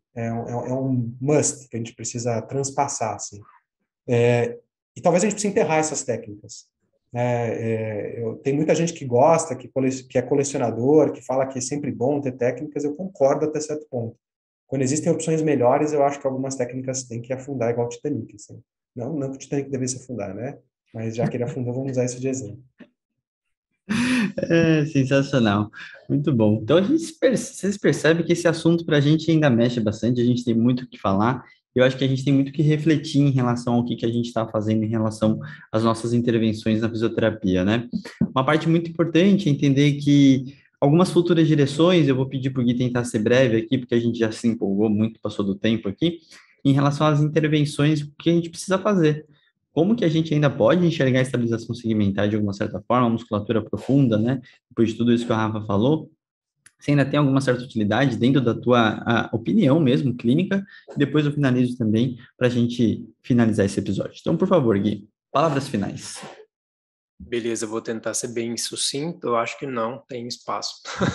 é, um, é um must que a gente precisa transpassar, assim. É, e talvez a gente precise enterrar essas técnicas. É, é, eu, tem muita gente que gosta, que, cole, que é colecionador, que fala que é sempre bom ter técnicas, eu concordo até certo ponto. Quando existem opções melhores, eu acho que algumas técnicas têm que afundar igual o Titanic. Assim. Não, não que o Titanic devesse afundar, né? Mas já que ele afundou, vamos usar isso de exemplo. É sensacional, muito bom. Então, a gente, perce- vocês percebem que esse assunto para a gente ainda mexe bastante, a gente tem muito o que falar, eu acho que a gente tem muito o que refletir em relação ao que, que a gente está fazendo em relação às nossas intervenções na fisioterapia, né? Uma parte muito importante é entender que algumas futuras direções, eu vou pedir para o Gui tentar ser breve aqui, porque a gente já se empolgou muito, passou do tempo aqui, em relação às intervenções que a gente precisa fazer. Como que a gente ainda pode enxergar a estabilização segmentar de alguma certa forma, a musculatura profunda, né? Depois de tudo isso que o Rafa falou, você ainda tem alguma certa utilidade dentro da tua a, opinião mesmo, clínica? Depois eu finalizo também para a gente finalizar esse episódio. Então, por favor, Gui, palavras finais. Beleza, vou tentar ser bem sucinto. Eu acho que não tem espaço.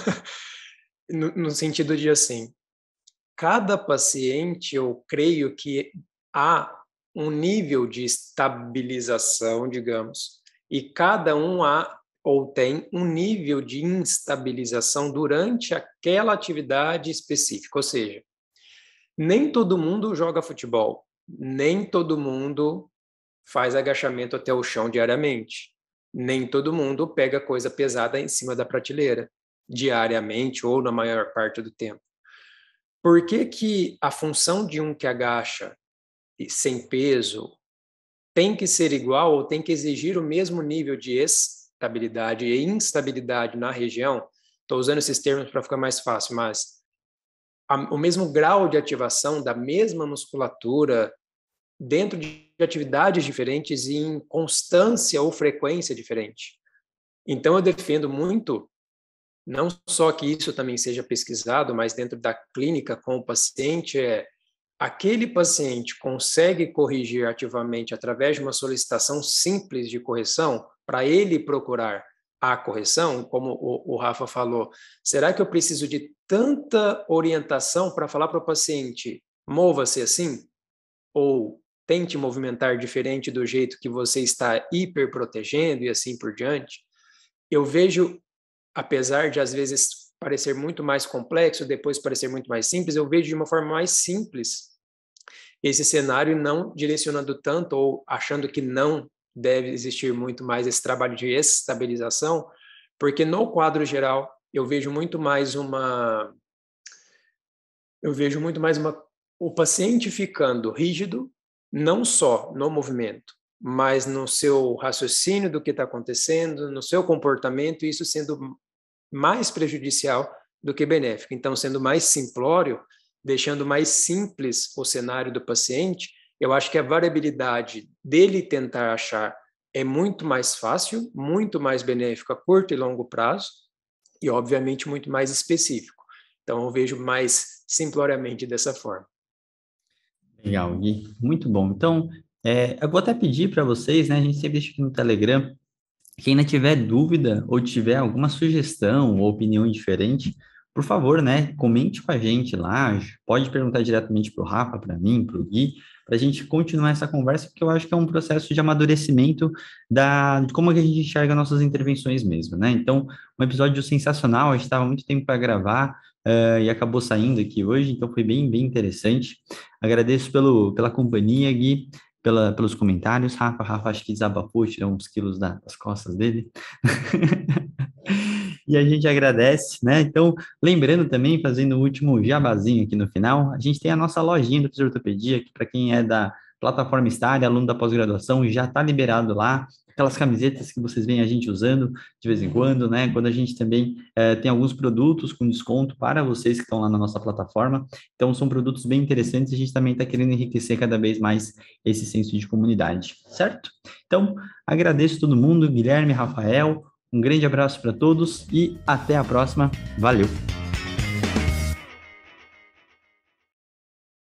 no, no sentido de assim, cada paciente, eu creio que há um nível de estabilização, digamos, e cada um há ou tem um nível de instabilização durante aquela atividade específica. Ou seja, nem todo mundo joga futebol, nem todo mundo faz agachamento até o chão diariamente, nem todo mundo pega coisa pesada em cima da prateleira diariamente ou na maior parte do tempo. Por que que a função de um que agacha sem peso tem que ser igual ou tem que exigir o mesmo nível de estabilidade e instabilidade na região? Estou usando esses termos para ficar mais fácil, mas a, o mesmo grau de ativação da mesma musculatura dentro de atividades diferentes e em constância ou frequência diferente. Então, eu defendo muito, não só que isso também seja pesquisado, mas dentro da clínica com o paciente, é aquele paciente consegue corrigir ativamente através de uma solicitação simples de correção, para ele procurar a correção, como o, o Rafa falou, será que eu preciso de tanta orientação para falar para o paciente, mova-se assim? Ou tente movimentar diferente do jeito que você está hiperprotegendo e assim por diante? Eu vejo, apesar de às vezes parecer muito mais complexo, depois parecer muito mais simples, eu vejo de uma forma mais simples esse cenário, não direcionando tanto ou achando que não deve existir muito mais esse trabalho de estabilização, porque no quadro geral eu vejo muito mais uma eu vejo muito mais uma o paciente ficando rígido, não só no movimento, mas no seu raciocínio do que está acontecendo, no seu comportamento, isso sendo mais prejudicial do que benéfico. Então, sendo mais simplório, deixando mais simples o cenário do paciente, eu acho que a variabilidade dele tentar achar é muito mais fácil, muito mais benéfico a curto e longo prazo e, obviamente, muito mais específico. Então, eu vejo mais simploriamente dessa forma. Legal, Gui. Muito bom. Então, é, eu vou até pedir para vocês, né? A gente sempre deixa aqui no Telegram. Quem ainda tiver dúvida ou tiver alguma sugestão ou opinião diferente, por favor, né, comente com a gente lá, pode perguntar diretamente para o Rafa, para mim, para o Gui, para a gente continuar essa conversa, porque eu acho que é um processo de amadurecimento da, de como é que a gente enxerga nossas intervenções mesmo, né? Então, um episódio sensacional, a gente estava muito tempo para gravar, uh, e acabou saindo aqui hoje, então foi bem, bem interessante. Agradeço pelo, pela companhia, Gui, pela, pelos comentários. Rafa, Rafa, acho que desabafou, tirou uns quilos da, das costas dele. E a gente agradece, né? Então, lembrando também, fazendo o último jabazinho aqui no final, a gente tem a nossa lojinha do Fisioterapia, que para quem é da plataforma Star, aluno da pós-graduação, já está liberado lá. Aquelas camisetas que vocês veem a gente usando de vez em quando, né? Quando a gente também é, tem alguns produtos com desconto para vocês que estão lá na nossa plataforma. Então, são produtos bem interessantes e a gente também está querendo enriquecer cada vez mais esse senso de comunidade, certo? Então, agradeço todo mundo, Guilherme, Rafael, um grande abraço para todos e até a próxima. Valeu!